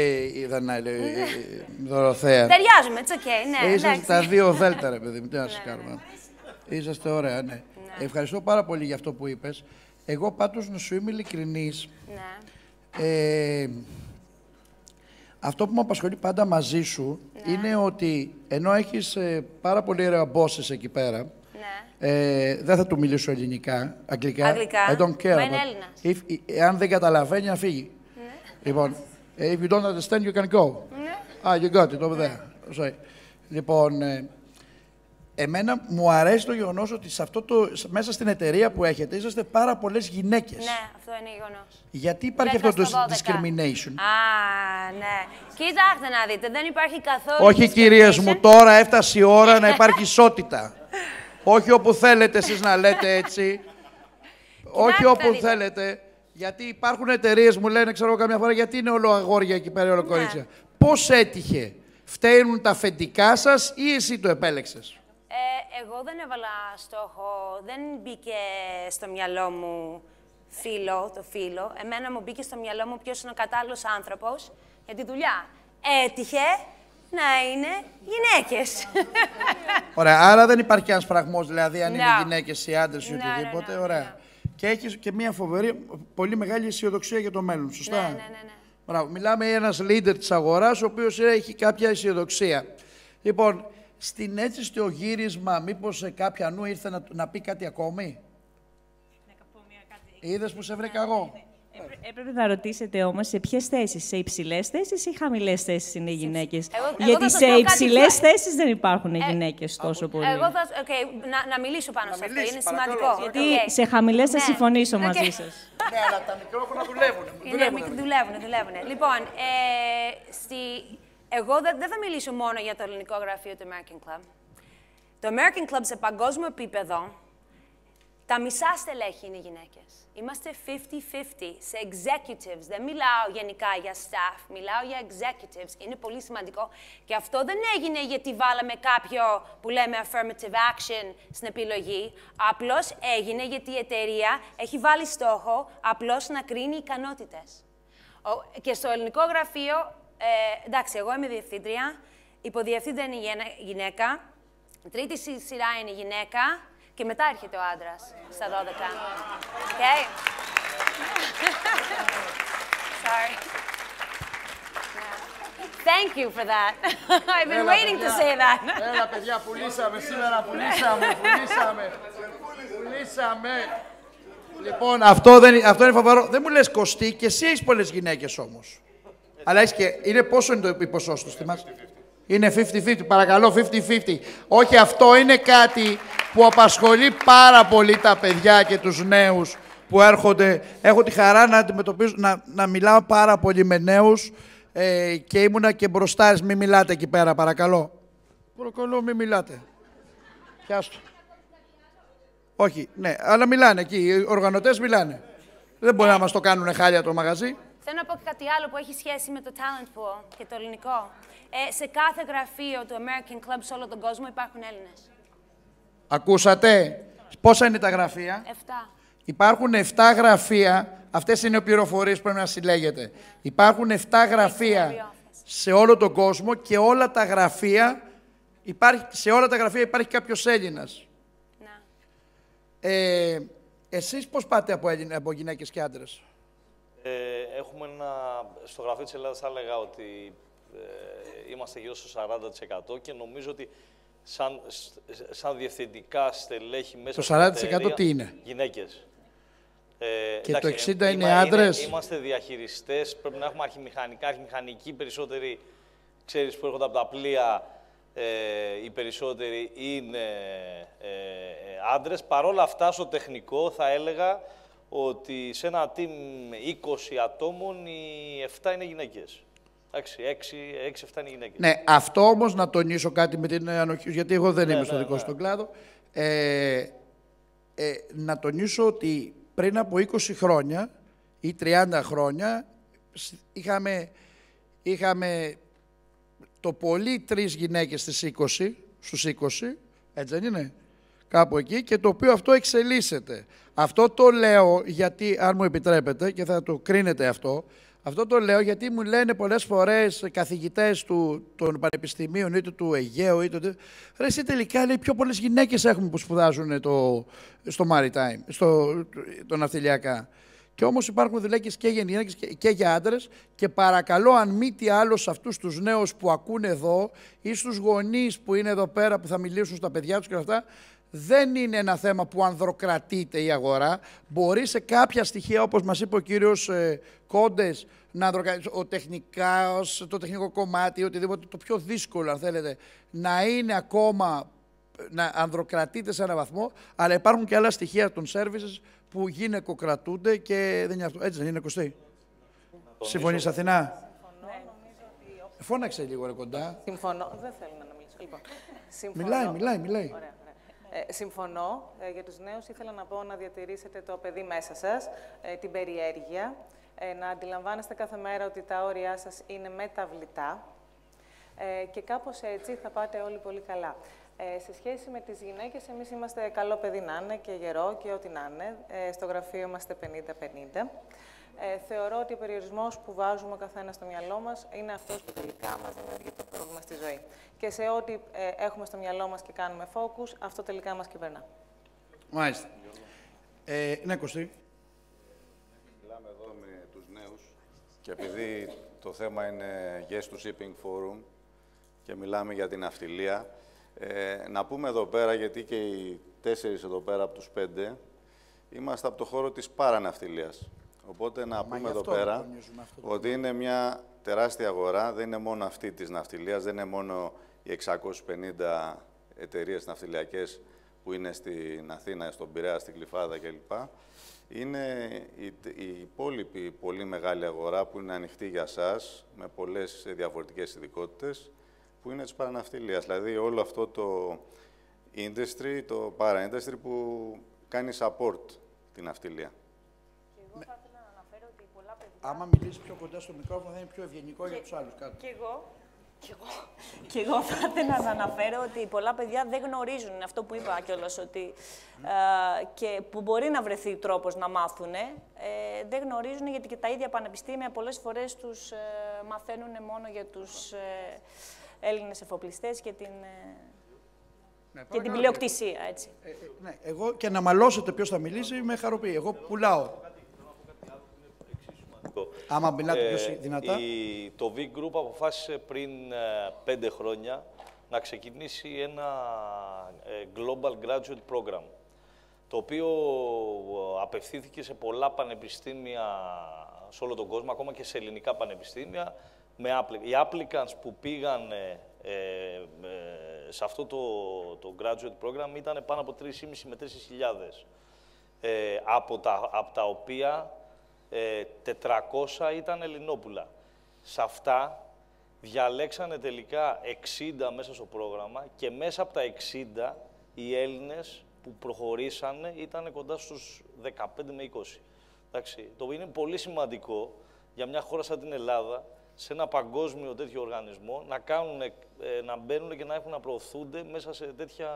Δωροθέα. Ταιριάζουμε, it's okay. Ναι, είσαστε τα δύο δέλτα, ρε παιδί μου. Τι να σας κάνουμε. Είσαστε ωραία, ναι. Ευχαριστώ πάρα πολύ για αυτό που είπες. Εγώ πάντως, να σου είμαι ειλικρινής, αυτό που με απασχολεί πάντα μαζί σου είναι ότι ενώ έχεις πάρα πολύ ωραία bosses εκεί πέρα, δεν θα του μιλήσω ελληνικά, αγγλικά. I don't care. Μα είναι Έλληνας. Εάν δεν καταλαβαίνει, να φύγει. Λοιπόν, if you don't understand, you can go. You got it over there. Sorry. Λοιπόν, εμένα μου αρέσει το γεγονός ότι μέσα στην εταιρεία που έχετε είσαστε πάρα πολλές γυναίκες. Ναι, αυτό είναι γεγονός. Γιατί υπάρχει αυτό το discrimination? Ναι. Κοιτάξτε να δείτε, δεν υπάρχει καθόλου Όχι, κυρίες μου, τώρα έφτασε η ώρα να υπάρχει ισότητα. Όχι όπου θέλετε εσείς να λέτε έτσι. Όχι όπου θέλετε. Γιατί υπάρχουν εταιρείες μου λένε, ξέρω καμιά φορά, γιατί είναι όλο αγόρια εκεί πέρα, όλο κορίτσια. Πώς έτυχε? Φταίνουν τα αφεντικά σας ή εσύ το επέλεξες? Εγώ δεν έβαλα στόχο, δεν μπήκε στο μυαλό μου το φίλο. Εμένα μου μπήκε στο μυαλό μου ποιος είναι ο κατάλληλος άνθρωπος για τη δουλειά. Έτυχε να είναι γυναίκες. Ωραία, άρα δεν υπάρχει ένας φραγμός, δηλαδή αν είναι γυναίκες ή άντρες ή οτιδήποτε. Ωραία. Και έχεις και μια φοβερή, πολύ μεγάλη αισιοδοξία για το μέλλον, σωστά? Ναι. Μπράβο. Μιλάμε για ένας leader της αγοράς, ο οποίος έχει κάποια αισιοδοξία. Λοιπόν, στο γύρισμα, μήπως κάποια νου ήρθε να πει κάτι ακόμη? Είδες που σε βρήκα εγώ? Έπρεπε να ρωτήσετε όμως σε ποιες θέσεις, σε υψηλές θέσεις ή χαμηλές θέσεις είναι οι γυναίκες. Γιατί σε υψηλές θέσεις δεν υπάρχουν γυναίκες τόσο πολύ. Εγώ θα... να μιλήσω πάνω σε αυτό, είναι σημαντικό. Γιατί σε χαμηλές θα συμφωνήσω μαζί σας. Ναι, αλλά τα μικρόφωνα δουλεύουν. Δουλεύουν. Λοιπόν, εγώ δεν θα μιλήσω μόνο για το ελληνικό γραφείο του American Club. Το American Club σε παγκόσμιο επίπεδο, τα μισά στελέχη είναι γυναίκες. Είμαστε 50-50 σε executives. Δεν μιλάω γενικά για staff, μιλάω για executives. Είναι πολύ σημαντικό. Και αυτό δεν έγινε γιατί βάλαμε κάποιο που λέμε affirmative action στην επιλογή. Απλώς έγινε γιατί η εταιρεία έχει βάλει στόχο απλώς να κρίνει ικανότητες. Και στο ελληνικό γραφείο, εντάξει, εγώ είμαι διευθύντρια, υποδιευθύντρια είναι γυναίκα, τρίτη σειρά είναι γυναίκα, και μετά έρχεται ο άντρας, στα 12. Okay? Sorry. Thank you for that. I've been waiting to say that. Έλα, παιδιά, πουλήσαμε σήμερα, πουλήσαμε. Λοιπόν, αυτό είναι φοβερό. Δεν μου λες Κωστή, και εσύ έχεις πολλές γυναίκες όμως. Αλλά έχεις και... πόσο είναι το ποσόστος, θυμάσαι? Είναι 50-50, παρακαλώ, 50-50. Όχι, αυτό είναι κάτι που απασχολεί πάρα πολύ τα παιδιά και τους νέους που έρχονται. Έχω τη χαρά να αντιμετωπίζω, να μιλάω πάρα πολύ με νέους και ήμουνα και μπροστάρες. Μην μιλάτε εκεί πέρα, παρακαλώ. Παρακαλώ, μην μιλάτε. Πιάστο. Όχι, ναι, αλλά μιλάνε εκεί. Οι οργανωτές μιλάνε. Δεν μπορεί να μας το κάνουν χάλια το μαγαζί. Θέλω να πω και κάτι άλλο που έχει σχέση με το talent pool και το ελληνικό. Σε κάθε γραφείο του American Club σε όλο τον κόσμο υπάρχουν Έλληνες. Ακούσατε. Πόσα είναι τα γραφεία? 7. Υπάρχουν 7 γραφεία. Αυτές είναι οι πληροφορίες που πρέπει να συλλέγετε. Υπάρχουν 7 γραφεία σε όλο τον κόσμο και όλα τα γραφεία, σε όλα τα γραφεία υπάρχει κάποιος Έλληνας. Ναι. Εσείς πώς πάτε από γυναίκες και άντρες? Έχουμε στο γραφείο της Ελλάδας θα έλεγα ότι είμαστε γύρω στο 40% και νομίζω ότι σαν διευθυντικά στελέχη μέσα το 40% εταιρεία, τι είναι? Γυναίκες. Και εντάξει, το 60% είναι άντρες. Είμαστε διαχειριστές, πρέπει να έχουμε αρχιμηχανικοί περισσότεροι, ξέρεις, που έρχονται από τα πλοία, οι περισσότεροι είναι άντρες. Παρ' όλα αυτά, στο τεχνικό θα έλεγα ότι σε ένα team 20 ατόμων οι 7 είναι γυναίκες. Εντάξει, 6-7 είναι γυναίκες. Ναι, αυτό όμως να τονίσω κάτι με την ανοχή, γιατί εγώ δεν είμαι στο δικό στον κλάδο. Να τονίσω ότι πριν από 20 χρόνια ή 30 χρόνια είχαμε το πολύ 3 γυναίκες στους 20, έτσι δεν είναι? Κάπου εκεί, και το οποίο αυτό εξελίσσεται. Αυτό το λέω γιατί, αν μου επιτρέπετε, και θα το κρίνετε αυτό το λέω γιατί μου λένε πολλές φορές καθηγητές των πανεπιστημίων, είτε του Αιγαίου, είτε... Ρε, εσύ τελικά, λέει, πιο πολλές γυναίκες έχουμε που σπουδάζουν στο Maritime, το ναυτιλιακά. Και όμως υπάρχουν γυναίκες και για γυναίκες και για άντρες, και παρακαλώ, αν μη τι άλλο, σε αυτούς τους νέους που ακούνε εδώ ή στους γονείς που είναι εδώ πέρα που θα μιλήσουν στα παιδιά τους και αυτά, δεν είναι ένα θέμα που ανδροκρατείται η αγορά. Μπορεί σε κάποια στοιχεία, όπως μας είπε ο κύριος Κόντες, το τεχνικό κομμάτι, οτιδήποτε, το πιο δύσκολο, αν θέλετε, να είναι ακόμα, να ανδροκρατείται σε έναν βαθμό, αλλά υπάρχουν και άλλα στοιχεία των services που γυναικοκρατούνται και δεν είναι αυτό. Έτσι δεν είναι, Κωστή? Συμφωνείς, Αθηνά? Φώναξε λίγο, ρε, κοντά. Συμφωνώ. Δεν θέλω να μιλήσω. Λοιπόν, Μιλάει. Ωραία. Συμφωνώ. Για τους νέους ήθελα να πω να διατηρήσετε το παιδί μέσα σας, την περιέργεια, να αντιλαμβάνεστε κάθε μέρα ότι τα όρια σας είναι μεταβλητά και κάπως έτσι θα πάτε όλοι πολύ καλά. Σε σχέση με τις γυναίκες, εμείς είμαστε καλό παιδί να είναι και γερό και ό,τι να είναι. Στο γραφείο είμαστε 50-50. Θεωρώ ότι ο περιορισμός που βάζουμε ο καθένας στο μυαλό μας είναι αυτός που τελικά μας δημιουργεί το πρόβλημα στη ζωή. Και σε ό,τι έχουμε στο μυαλό μας και κάνουμε focus, αυτό τελικά μας κυβερνά. Μάλιστα. Ναι, Κωστή. Μιλάμε εδώ με τους νέους και επειδή το θέμα είναι Yes to Shipping Forum και μιλάμε για την ναυτιλία, να πούμε εδώ πέρα, γιατί και οι 4 εδώ πέρα από τους 5 είμαστε από το χώρο της παραναυτιλίας. Οπότε να πούμε εδώ πέρα ότι είναι μια τεράστια αγορά, δεν είναι μόνο αυτή της ναυτιλίας, δεν είναι μόνο οι 650 εταιρείες ναυτιλιακές που είναι στην Αθήνα, στον Πειραιά, στην Κλιφάδα κλπ. Είναι η υπόλοιπη πολύ μεγάλη αγορά που είναι ανοιχτή για σας, με πολλές διαφορετικές ειδικότητες, που είναι της παραναυτιλίας. Δηλαδή όλο αυτό το industry, το para-industry που κάνει support την ναυτιλία. Εγώ θα ήθελα να αναφέρω ότι πολλά παιδιά... Άμα μιλήσεις πιο κοντά στο μικρόφωνο θα είναι πιο ευγενικό για τους άλλους κάτω. Και εγώ θα ήθελα να αναφέρω ότι πολλά παιδιά δεν γνωρίζουν αυτό που είπα κιόλας, ότι και που μπορεί να βρεθεί τρόπος να μάθουν, δεν γνωρίζουν, γιατί και τα ίδια πανεπιστήμια πολλές φορές τους μαθαίνουν μόνο για τους Έλληνες εφοπλιστές και την πλειοκτησία, έτσι. Ναι, εγώ και να μαλώσετε ποιος θα μιλήσει, με χαροποιεί. Εγώ πουλάω. Άμα μιλάτε πιο δυνατά. Το V Group αποφάσισε πριν 5 χρόνια να ξεκινήσει ένα Global Graduate Program, το οποίο απευθύνθηκε σε πολλά πανεπιστήμια σε όλο τον κόσμο, ακόμα και σε ελληνικά πανεπιστήμια. Οι applicants που πήγαν σε αυτό το graduate program ήταν πάνω από 3.500 με 4.000, από τα οποία 400 ήταν Ελληνόπουλα. Σε αυτά διαλέξανε τελικά 60 μέσα στο πρόγραμμα και μέσα από τα 60 οι Έλληνες που προχωρήσανε ήταν κοντά στους 15 με 20. Εντάξει, το οποίο είναι πολύ σημαντικό για μια χώρα σαν την Ελλάδα, σε ένα παγκόσμιο τέτοιο οργανισμό, να μπαίνουν και να έχουν να προωθούνται μέσα σε τέτοια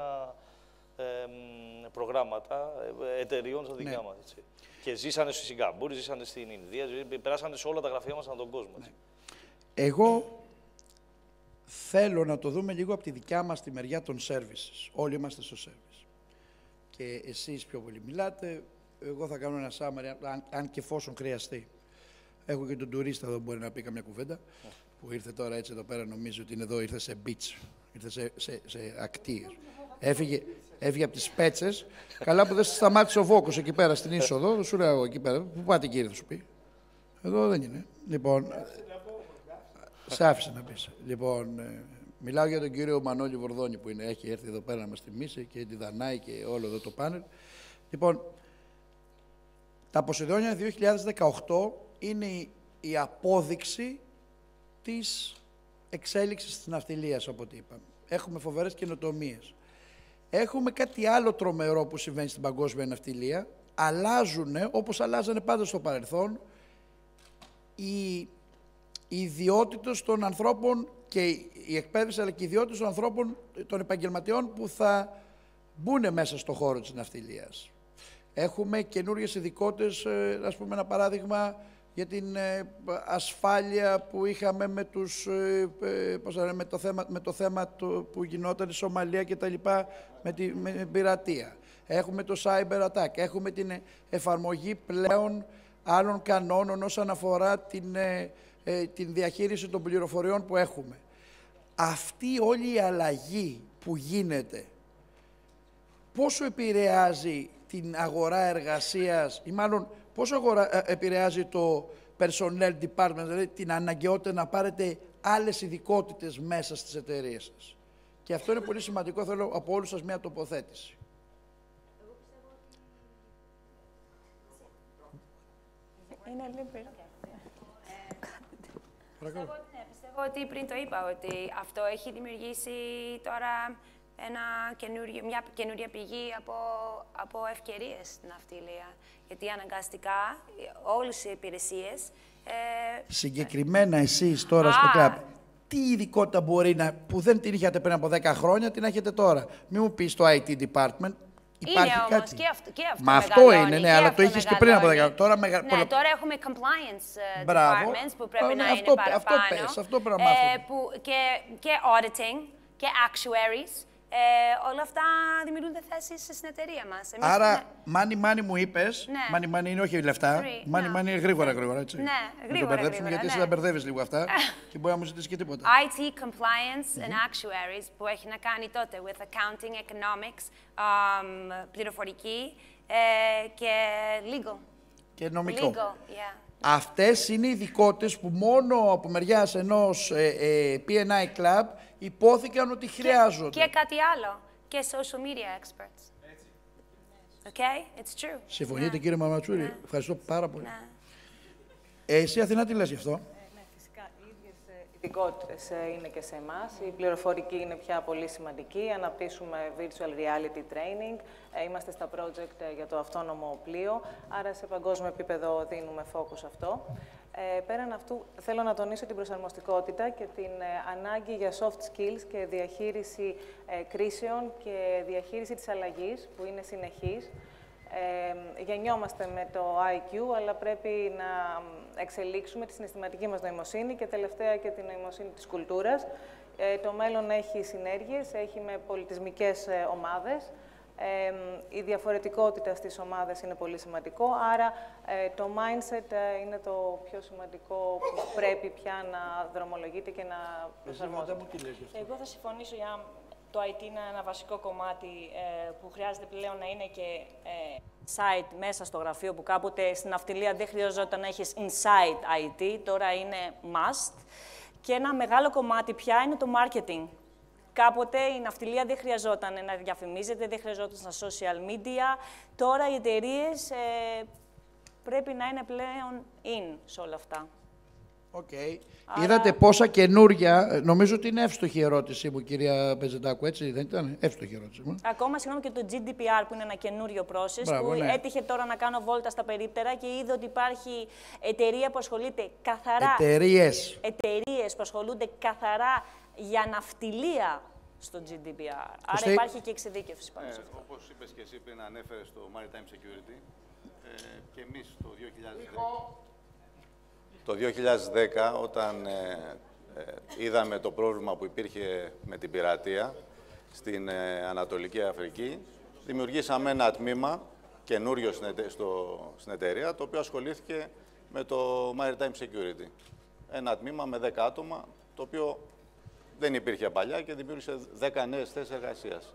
προγράμματα εταιρεών σαν δικά μας. Έτσι. Και ζήσανε στη Σιγκαπούρη, ζήσανε στην Ινδία, περάσανε σε όλα τα γραφεία μας ανά τον κόσμο. Έτσι. Εγώ θέλω να το δούμε λίγο από τη δικιά μας τη μεριά των services. Όλοι είμαστε στο service. Και εσείς πιο πολύ μιλάτε, εγώ θα κάνω ένα summary, αν και εφόσον χρειαστεί. Έχω και τον τουρίστα εδώ που μπορεί να πει καμιά κουβέντα, που ήρθε τώρα έτσι εδώ πέρα, νομίζω ότι είναι εδώ, ήρθε σε beach, ήρθε σε ακτίες. Έφυγε από τις Πέτσες, καλά που δεν σταμάτησε ο Βόκος εκεί πέρα στην είσοδο, σου λέω εγώ εκεί πέρα, πού πάτε κύριε, θα σου πει. Εδώ δεν είναι. Λοιπόν, σε άφησε να πεις. Λοιπόν, μιλάω για τον κύριο Μανώλη Βορδόνη που έχει έρθει εδώ πέρα να μας τιμήσει και τη Δανάη και όλο εδώ το πάνελ. Λοιπόν, τα Ποσειδόνια 2018 είναι η απόδειξη της εξέλιξης της ναυτιλίας, από ό,τι είπαμε. Έχουμε φοβερές καινοτομίες. Έχουμε κάτι άλλο τρομερό που συμβαίνει στην παγκόσμια ναυτιλία. Αλλάζουν, όπως αλλάζανε πάντα στο παρελθόν, οι ιδιότητες των ανθρώπων και η εκπαίδευση, αλλά και οι ιδιότητες των ανθρώπων, των επαγγελματιών που θα μπουν μέσα στο χώρο της ναυτιλίας. Έχουμε καινούριες ειδικότητες, ας πούμε ένα παράδειγμα, για την ασφάλεια που είχαμε με το θέμα που γινόταν στη Σομαλία και τα λοιπά, με την πειρατεία. Έχουμε το cyber attack, έχουμε την εφαρμογή πλέον άλλων κανόνων όσον αφορά την διαχείριση των πληροφοριών που έχουμε. Αυτή όλη η αλλαγή που γίνεται, πόσο επηρεάζει την αγορά εργασίας, ή μάλλον πόσο επηρεάζει το personnel department, δηλαδή την αναγκαιότητα να πάρετε άλλες ειδικότητες μέσα στις εταιρείες σας. Και αυτό είναι πολύ σημαντικό, θέλω από όλους σας μια τοποθέτηση. Είναι λίγο. Πιστεύω ότι πριν το είπα, ότι αυτό έχει δημιουργήσει τώρα μια καινούρια πηγή από ευκαιρίες στην ναυτιλία. Γιατί αναγκαστικά όλες οι υπηρεσίες... Συγκεκριμένα εσείς τώρα στο κλαμπ, τι ειδικότητα μπορεί που δεν την είχατε πριν από 10 χρόνια, την έχετε τώρα? Μην μου πεις το IT department. Υπάρχει είναι κάτι. όμως και αυτό Μα αυτό είναι, ναι, αλλά το είχες και πριν από 10 χρόνια. Τώρα, ναι, τώρα έχουμε compliance departments που πρέπει να είναι παραπάνω. Αυτό πρέπει να μάθουμε. Και auditing και actuaries. Όλα αυτά δημιουργούνται θέσεις στην εταιρεία μας. Άρα, money μου είπες, money είναι όχι λεφτά, money είναι γρήγορα, έτσι. Ναι, γρήγορα. Να το μπερδέψουμε, γιατί εσύ θα μπερδεύεις λίγο αυτά και μπορεί να μου ζητήσει και τίποτα. IT, compliance and actuaries, που έχει να κάνει τότε with accounting, economics, πληροφορική και legal. Και νομικό. Legal, yeah. Αυτές είναι οι ειδικότητες που μόνο από μεριάς ενός P&I Club υπόθηκαν ότι χρειάζονται. Και κάτι άλλο. Και social media experts. Okay? It's true. Συμφωνείτε, κύριε Μαματσούρη? Ευχαριστώ πάρα πολύ. Εσύ, Αθηνά, τι λες γι' αυτό? Ναι, φυσικά. Οι ίδιες ειδικότητες είναι και σε εμάς. Η πληροφορική είναι πια πολύ σημαντική. Αναπτύσσουμε virtual reality training. Είμαστε στα project για το αυτόνομο πλοίο. Άρα, σε παγκόσμιο επίπεδο δίνουμε focus αυτό. Πέραν αυτού, θέλω να τονίσω την προσαρμοστικότητα και την ανάγκη για soft skills και διαχείριση κρίσεων και διαχείριση της αλλαγής, που είναι συνεχής. Γεννιόμαστε με το IQ, αλλά πρέπει να εξελίξουμε τη συναισθηματική μας νοημοσύνη και τελευταία και την νοημοσύνη της κουλτούρας. Το μέλλον έχει συνέργειες, έχει με πολιτισμικές ομάδες. Η διαφορετικότητα στις ομάδες είναι πολύ σημαντικό, άρα το mindset είναι το πιο σημαντικό που πρέπει πια να δρομολογείται και να προσαρμόζεται. Εγώ θα συμφωνήσω για το IT είναι ένα βασικό κομμάτι που χρειάζεται πλέον να είναι και site μέσα στο γραφείο, που κάποτε στην ναυτιλία δεν χρειαζόταν να έχεις inside IT, τώρα είναι must. Και ένα μεγάλο κομμάτι πια είναι το marketing. Κάποτε η ναυτιλία δεν χρειαζόταν να διαφημίζεται, δεν χρειαζόταν στα social media. Τώρα οι εταιρείες πρέπει να είναι πλέον in σε όλα αυτά. Okay. Άρα... Είδατε πόσα καινούρια, νομίζω ότι είναι εύστοχη η ερώτησή μου, κυρία Μπεζεντάκου, έτσι δεν ήταν? Εύστοχη η ερώτησή μου. Ακόμα, συγγνώμη, και το GDPR που είναι ένα καινούριο process, που έτυχε τώρα να κάνω βόλτα στα περίπτερα και είδα ότι υπάρχει εταιρεία που ασχολείται καθαρά... Εταιρείες που ασχολούνται καθαρά για ναυτιλία στο GDPR. Άρα υπάρχει και εξειδίκευση πάνω σε αυτό. Όπως είπες και εσύ πριν, ανέφερες το Maritime Security και εμείς το 2010, όταν είδαμε το πρόβλημα που υπήρχε με την πειρατεία στην Ανατολική Αφρική, δημιουργήσαμε ένα τμήμα καινούριο στην εταιρεία, το οποίο ασχολήθηκε με το Maritime Security. Ένα τμήμα με 10 άτομα, το οποίο δεν υπήρχε παλιά και δημιούργησε 10 νέες θέσεις εργασίας.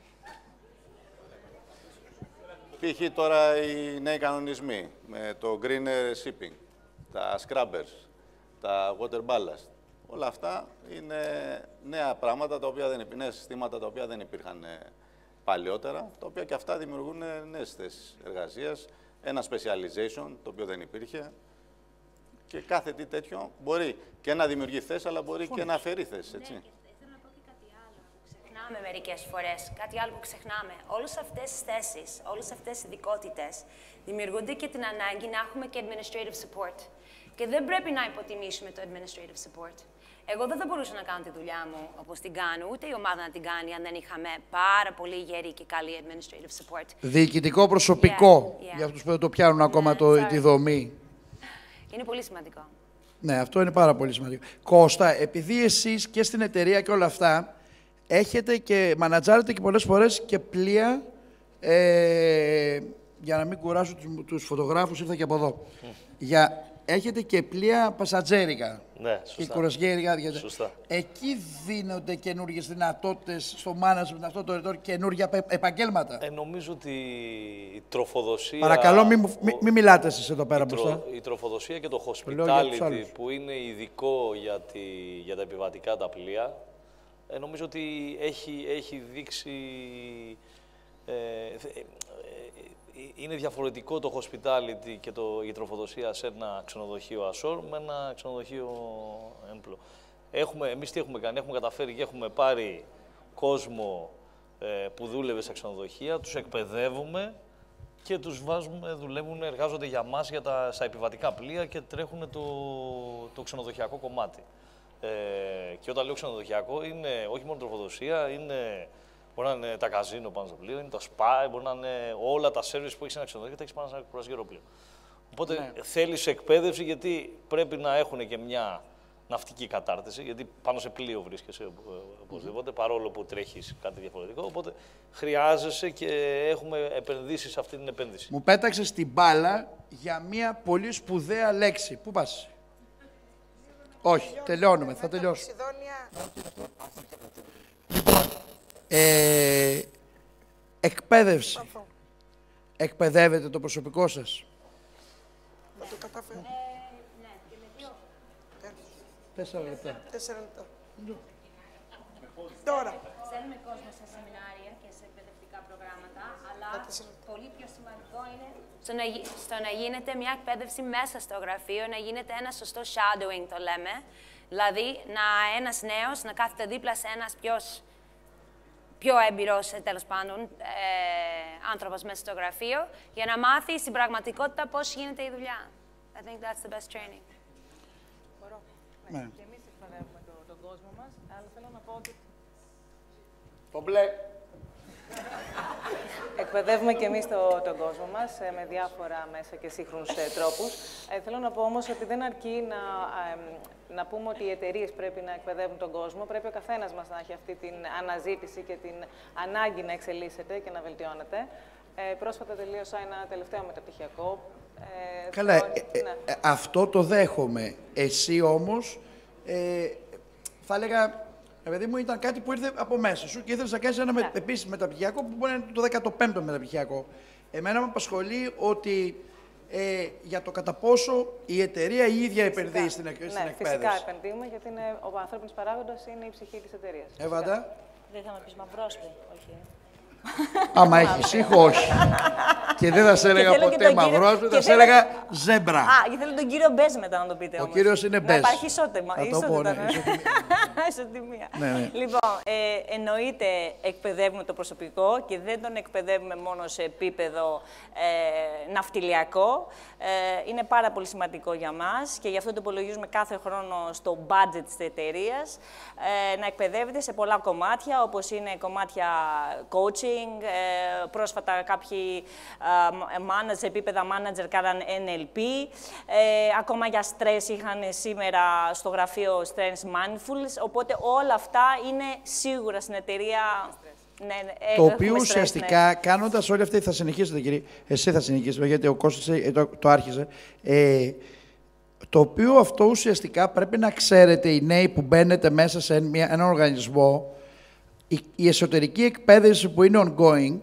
Π.χ. τώρα οι νέοι κανονισμοί με το greener shipping, τα scrubbers, τα water ballast, όλα αυτά είναι νέα πράγματα, νέα συστήματα τα οποία δεν υπήρχαν παλιότερα, τα οποία και αυτά δημιουργούν νέες θέσεις εργασίας, ένα specialization, το οποίο δεν υπήρχε, και κάθε τι τέτοιο μπορεί και να δημιουργεί θέσεις, αλλά μπορεί και να αφαιρεί θέσεις, έτσι. Θέλω να πω και κάτι άλλο που ξεχνάμε μερικές φορές. Κάτι άλλο που ξεχνάμε. Όλες αυτές τις θέσεις, όλες αυτές τις ειδικότητες δημιουργούνται και την ανάγκη να έχουμε και administrative support. Και δεν πρέπει να υποτιμήσουμε το administrative support. Εγώ δεν θα μπορούσα να κάνω τη δουλειά μου όπως την κάνω, ούτε η ομάδα να την κάνει, αν δεν είχαμε πάρα πολύ γερή και καλή administrative support. Διοικητικό προσωπικό, για αυτούς που δεν το πιάνουν ακόμα τη δομή. Είναι πολύ σημαντικό. Ναι, αυτό είναι πάρα πολύ σημαντικό. Κώστα, επειδή εσείς και στην εταιρεία και όλα αυτά, έχετε και μανατζάρετε και πολλές φορές και πλοία, για να μην κουράσω τους φωτογράφους, ήρθα και από εδώ. Έχετε και πλοία πασατζέρικα. Ναι, σωστά. Και κουρασγέρικα. Σωστά. Εκεί δίνονται καινούργιες δυνατότητες στο management, αυτό το ρητόρ, καινούργια επαγγέλματα. Νομίζω ότι η τροφοδοσία... Παρακαλώ, μην μιλάτε εσείς εδώ πέρα μπροστά. Η τροφοδοσία και το hospitality που είναι ειδικό για τα επιβατικά τα πλοία, νομίζω ότι έχει δείξει... είναι διαφορετικό το hospitality και η τροφοδοσία σε ένα ξενοδοχείο Ασόρ με ένα ξενοδοχείο Έμπλο. Εμείς τι έχουμε κάνει, έχουμε καταφέρει και έχουμε πάρει κόσμο που δούλευε στα ξενοδοχεία, τους εκπαιδεύουμε και τους βάζουμε, δουλεύουν, εργάζονται για μας στα επιβατικά πλοία και τρέχουν το ξενοδοχειακό κομμάτι. Και όταν λέω ξενοδοχειακό, είναι όχι μόνο τροφοδοσία, μπορεί να είναι τα καζίνο πάνω στο πλοίο, είναι το σπα, μπορεί να είναι όλα τα σέρβις που έχει ένα ξενοδοχείο, τα έχει πάνω σε ένα κουρασγερό πλοίο. Οπότε θέλεις εκπαίδευση, γιατί πρέπει να έχουν και μια ναυτική κατάρτιση, γιατί πάνω σε πλοίο βρίσκεσαι οπωσδήποτε, παρόλο που τρέχεις κάτι διαφορετικό. Οπότε χρειάζεσαι και έχουμε επενδύσει σε αυτή την επένδυση. Μου πέταξες την μπάλα για μια πολύ σπουδαία λέξη. Πού πας? Όχι, τελειώνουμε, θα τελειώσω. Εκπαίδευση. Εκπαιδεύετε το προσωπικό σας? Θα το καταφέρω. Ναι, και με δύο. 4 λεπτά. 4 λεπτά. Τώρα. Στέλνουμε κόσμο σε σεμινάρια και σε εκπαιδευτικά προγράμματα, αλλά πολύ πιο σημαντικό είναι στο να γίνεται μια εκπαίδευση μέσα στο γραφείο, να γίνεται ένα σωστό shadowing, το λέμε. Δηλαδή, ένας νέος να κάθεται δίπλα σε ένας πιο έμπειρος, τέλος πάντων, άνθρωπος μέσα στο γραφείο, για να μάθει στην πραγματικότητα πώς γίνεται η δουλειά. I think that's the best training. Μπορώ. Ναι. Και εμείς εκπαιδεύουμε τον κόσμο μας, αλλά θέλω να πω ότι... Το μπλε. Εκπαιδεύουμε και εμείς τον κόσμο μας με διάφορα μέσα και σύγχρονους τρόπους. Θέλω να πω όμως ότι δεν αρκεί να πούμε ότι οι εταιρείες πρέπει να εκπαιδεύουν τον κόσμο. Πρέπει ο καθένας μας να έχει αυτή την αναζήτηση και την ανάγκη να εξελίσσεται και να βελτιώνεται. Πρόσφατα τελείωσα ένα τελευταίο μεταπτυχιακό. Καλά, αυτό το δέχομαι. Εσύ όμως, θα έλεγα, παιδί μου, ήταν κάτι που ήρθε από μέσα σου και ήθελες να κάνεις ένα επίσης μεταπτυχιακό που μπορεί να είναι το 15ο μεταπτυχιακό. Εμένα με απασχολεί ότι για το κατά πόσο η εταιρεία η ίδια επενδύει στην εκπαίδευση. Φυσικά επενδύουμε, γιατί ο ανθρώπινος παράγοντας είναι η ψυχή της εταιρείας. Εβάντα. Δεν θα με πεις μαυρόσπι, όχι. Άμα έχεις ήχο, όχι. Και δεν θα σε έλεγα ποτέ μαυρόσπι, θα σε έλεγα ζέμπρα. Α, και θέλω τον κύριο Μπες μετά να το πείτε όμως. Ο κύριος είναι Μπες. Να υπάρχει ισότιμα. Θα το πω, ναι. Ισοτιμία. Ναι. Λοιπόν, εννοείται εκπαιδεύουμε το προσωπικό και δεν τον εκπαιδεύουμε μόνο σε επίπεδο ναυτιλιακό. Είναι πάρα πολύ σημαντικό για μας και γι' αυτό το υπολογίζουμε κάθε χρόνο στο budget της εταιρείας να εκπαιδεύεται σε πολλά κομμάτια, όπως είναι κομμάτια coaching. Πρόσφατα κάποιοι σε επίπεδα manager κάναν NLP. Ακόμα για stress είχαν σήμερα στο γραφείο Stress Mindfulness. Οπότε όλα αυτά είναι σίγουρα στην εταιρεία. Ναι, το οποίο ουσιαστικά, κάνοντας όλη αυτή, θα συνεχίσετε κύριε, εσύ θα συνεχίσετε, γιατί ο Κώστας το άρχισε, το οποίο αυτό ουσιαστικά πρέπει να ξέρετε οι νέοι που μπαίνετε μέσα σε έναν οργανισμό, η εσωτερική εκπαίδευση που είναι ongoing,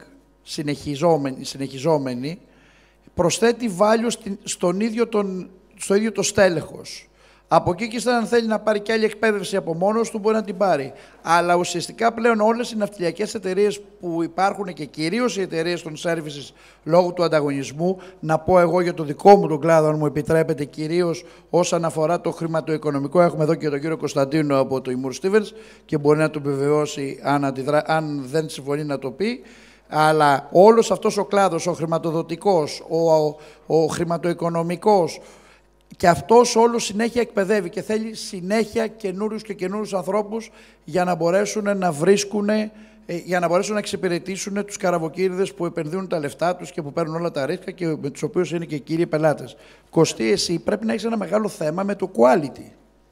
συνεχιζόμενη, προσθέτει value στο ίδιο το στέλεχος. Από εκεί και ύστερα, αν θέλει να πάρει και άλλη εκπαίδευση από μόνος του, μπορεί να την πάρει. Αλλά ουσιαστικά πλέον όλες οι ναυτιλιακές εταιρείες που υπάρχουν και κυρίως οι εταιρείες των services λόγω του ανταγωνισμού, να πω εγώ για το δικό μου τον κλάδο, αν μου επιτρέπετε, κυρίως όσον αφορά το χρηματοοικονομικό, έχουμε εδώ και τον κύριο Κωνσταντίνο από το Moore Stephens και μπορεί να το επιβεβαιώσει αν δεν συμφωνεί να το πει. Αλλά όλος αυτός ο κλάδος, ο χρηματοδοτικός, ο χρηματοοικονομικός, και αυτός όλος συνέχεια εκπαιδεύει και θέλει συνέχεια καινούριους και καινούριους ανθρώπους για να μπορέσουν να βρίσκουν, για να μπορέσουν να εξυπηρετήσουν τους καραβοκύριδες που επενδύουν τα λεφτά τους και που παίρνουν όλα τα ρίσκα και με τους οποίους είναι και κύριοι πελάτες. Κωστή, εσύ πρέπει να έχεις ένα μεγάλο θέμα με το quality.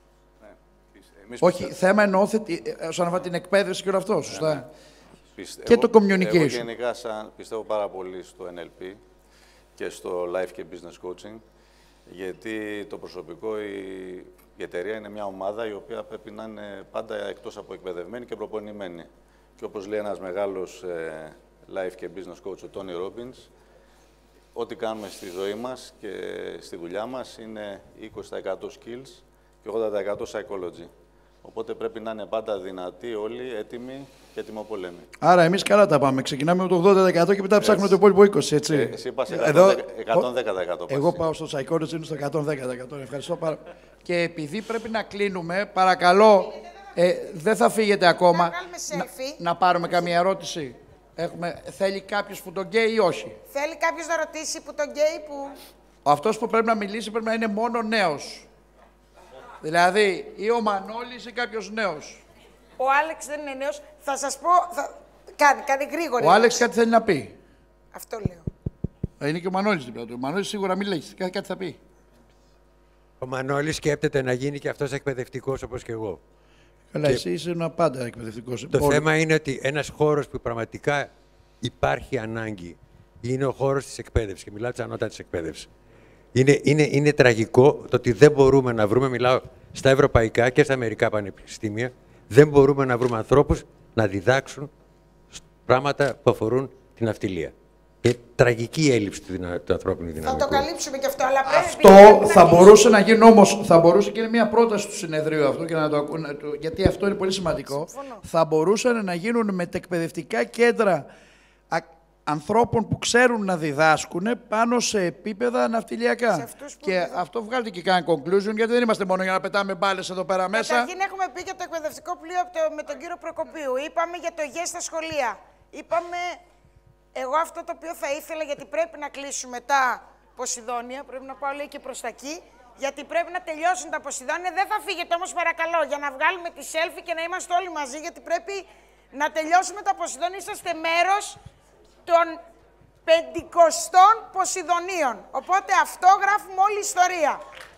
Όχι, θέμα εννοώ όσον αφορά την εκπαίδευση και όλο αυτό, σωστά. Και το communication. Εγώ γενικά πιστεύω πάρα πολύ στο NLP και στο life και business coaching. Γιατί το προσωπικό, η εταιρεία είναι μια ομάδα η οποία πρέπει να είναι πάντα εκτός από εκπαιδευμένη και προπονημένη. Και όπως λέει ένας μεγάλος life και business coach, ο Tony Robbins, ό,τι κάνουμε στη ζωή μας και στη δουλειά μας είναι 20% skills και 80% psychology. Οπότε πρέπει να είναι πάντα δυνατοί όλοι, έτοιμοι και ετοιμοπολέμοι. Άρα εμείς καλά τα πάμε. Ξεκινάμε με το 80% και μετά ψάχνουμε το υπόλοιπο 20%, έτσι. Εσύ πας 110%. Εγώ πάω στο psychology, είναι στο 110%. Ευχαριστώ πάρα πολύ. Και επειδή πρέπει να κλείνουμε, παρακαλώ. Δεν θα φύγετε ακόμα. Να βγάλουμε selfie. Να πάρουμε καμία ερώτηση. Θέλει κάποιος που τον γκέι ή όχι? Θέλει κάποιος να ρωτήσει που τον γκέι που... Αυτός που πρέπει να μιλήσει πρέπει να είναι μόνο νέος. Δηλαδή, ή ο Μανώλης ή κάποιος νέος. Ο Άλεξ δεν είναι νέος. Θα σας πω... Κάνει γρήγορα. Ο Άλεξ κάτι θέλει να πει. Αυτό λέω. Είναι και ο Μανώλης δίπλα του. Ο Μανώλης σίγουρα μιλάει. Κάτι θα πει. Ο Μανώλης σκέπτεται να γίνει και αυτός εκπαιδευτικός όπως και εγώ. Καλά, Και εσύ είσαι ένα πάντα εκπαιδευτικός. Το θέμα είναι ότι ένας χώρος που πραγματικά υπάρχει ανάγκη είναι ο χώρος της εκπαίδευσης. Και μιλάω της ανώτατης εκπαίδευσης. Είναι τραγικό το ότι δεν μπορούμε να βρούμε, μιλάω στα ευρωπαϊκά και στα αμερικά πανεπιστήμια, δεν μπορούμε να βρούμε ανθρώπους να διδάξουν πράγματα που αφορούν την ναυτιλία. Είναι τραγική η έλλειψη του ανθρώπινου δυναμικού. Θα το καλύψουμε και αυτό, αλλά πρέπει... Αυτό θα μπορούσε να γίνει όμως, θα μπορούσε και είναι μια πρόταση του συνεδρίου αυτό, και να το ακούνε, γιατί αυτό είναι πολύ σημαντικό. Συμφωνώ. Θα μπορούσαν να γίνουν μετεκπαιδευτικά κέντρα ανθρώπων που ξέρουν να διδάσκουν πάνω σε επίπεδα ναυτιλιακά. Και αυτό βγάλτε και κάνα conclusion, γιατί δεν είμαστε μόνο για να πετάμε μπάλες εδώ πέρα μέσα. Καταρχήν έχουμε πει για το εκπαιδευτικό πλοίο με τον κύριο Προκοπίου. Είπαμε για το υγιές στα σχολεία. Είπαμε εγώ αυτό το οποίο θα ήθελα, γιατί πρέπει να κλείσουμε τα Ποσειδόνια, πρέπει να πάω λέει και προς τα εκεί, γιατί πρέπει να τελειώσουν τα Ποσειδόνια. Δεν θα φύγετε όμως παρακαλώ για να βγάλουμε τη selfie και να είμαστε όλοι μαζί, γιατί πρέπει να τελειώσουμε τα Ποσειδόνια. Είσαστε μέρος των 50 Ποσειδονίων. Οπότε αυτό γράφουμε όλη η ιστορία.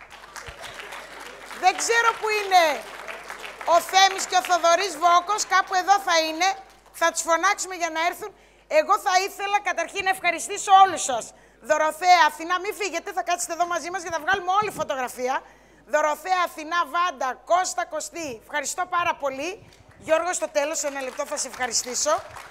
Δεν ξέρω που είναι ο Θέμης και ο Θοδωρής Βόκος, κάπου εδώ θα είναι. Θα τους φωνάξουμε για να έρθουν. Εγώ θα ήθελα καταρχήν να ευχαριστήσω όλους σας. Δωροθέα, Αθηνά, μην φύγετε, θα κάτσετε εδώ μαζί μας και θα βγάλουμε όλη φωτογραφία. Δωροθέα, Αθηνά, Βάντα, Κώστα, Κωστή, ευχαριστώ πάρα πολύ. Γιώργο, στο τέλος, σε ένα λεπτό θα σε ευχαριστήσω.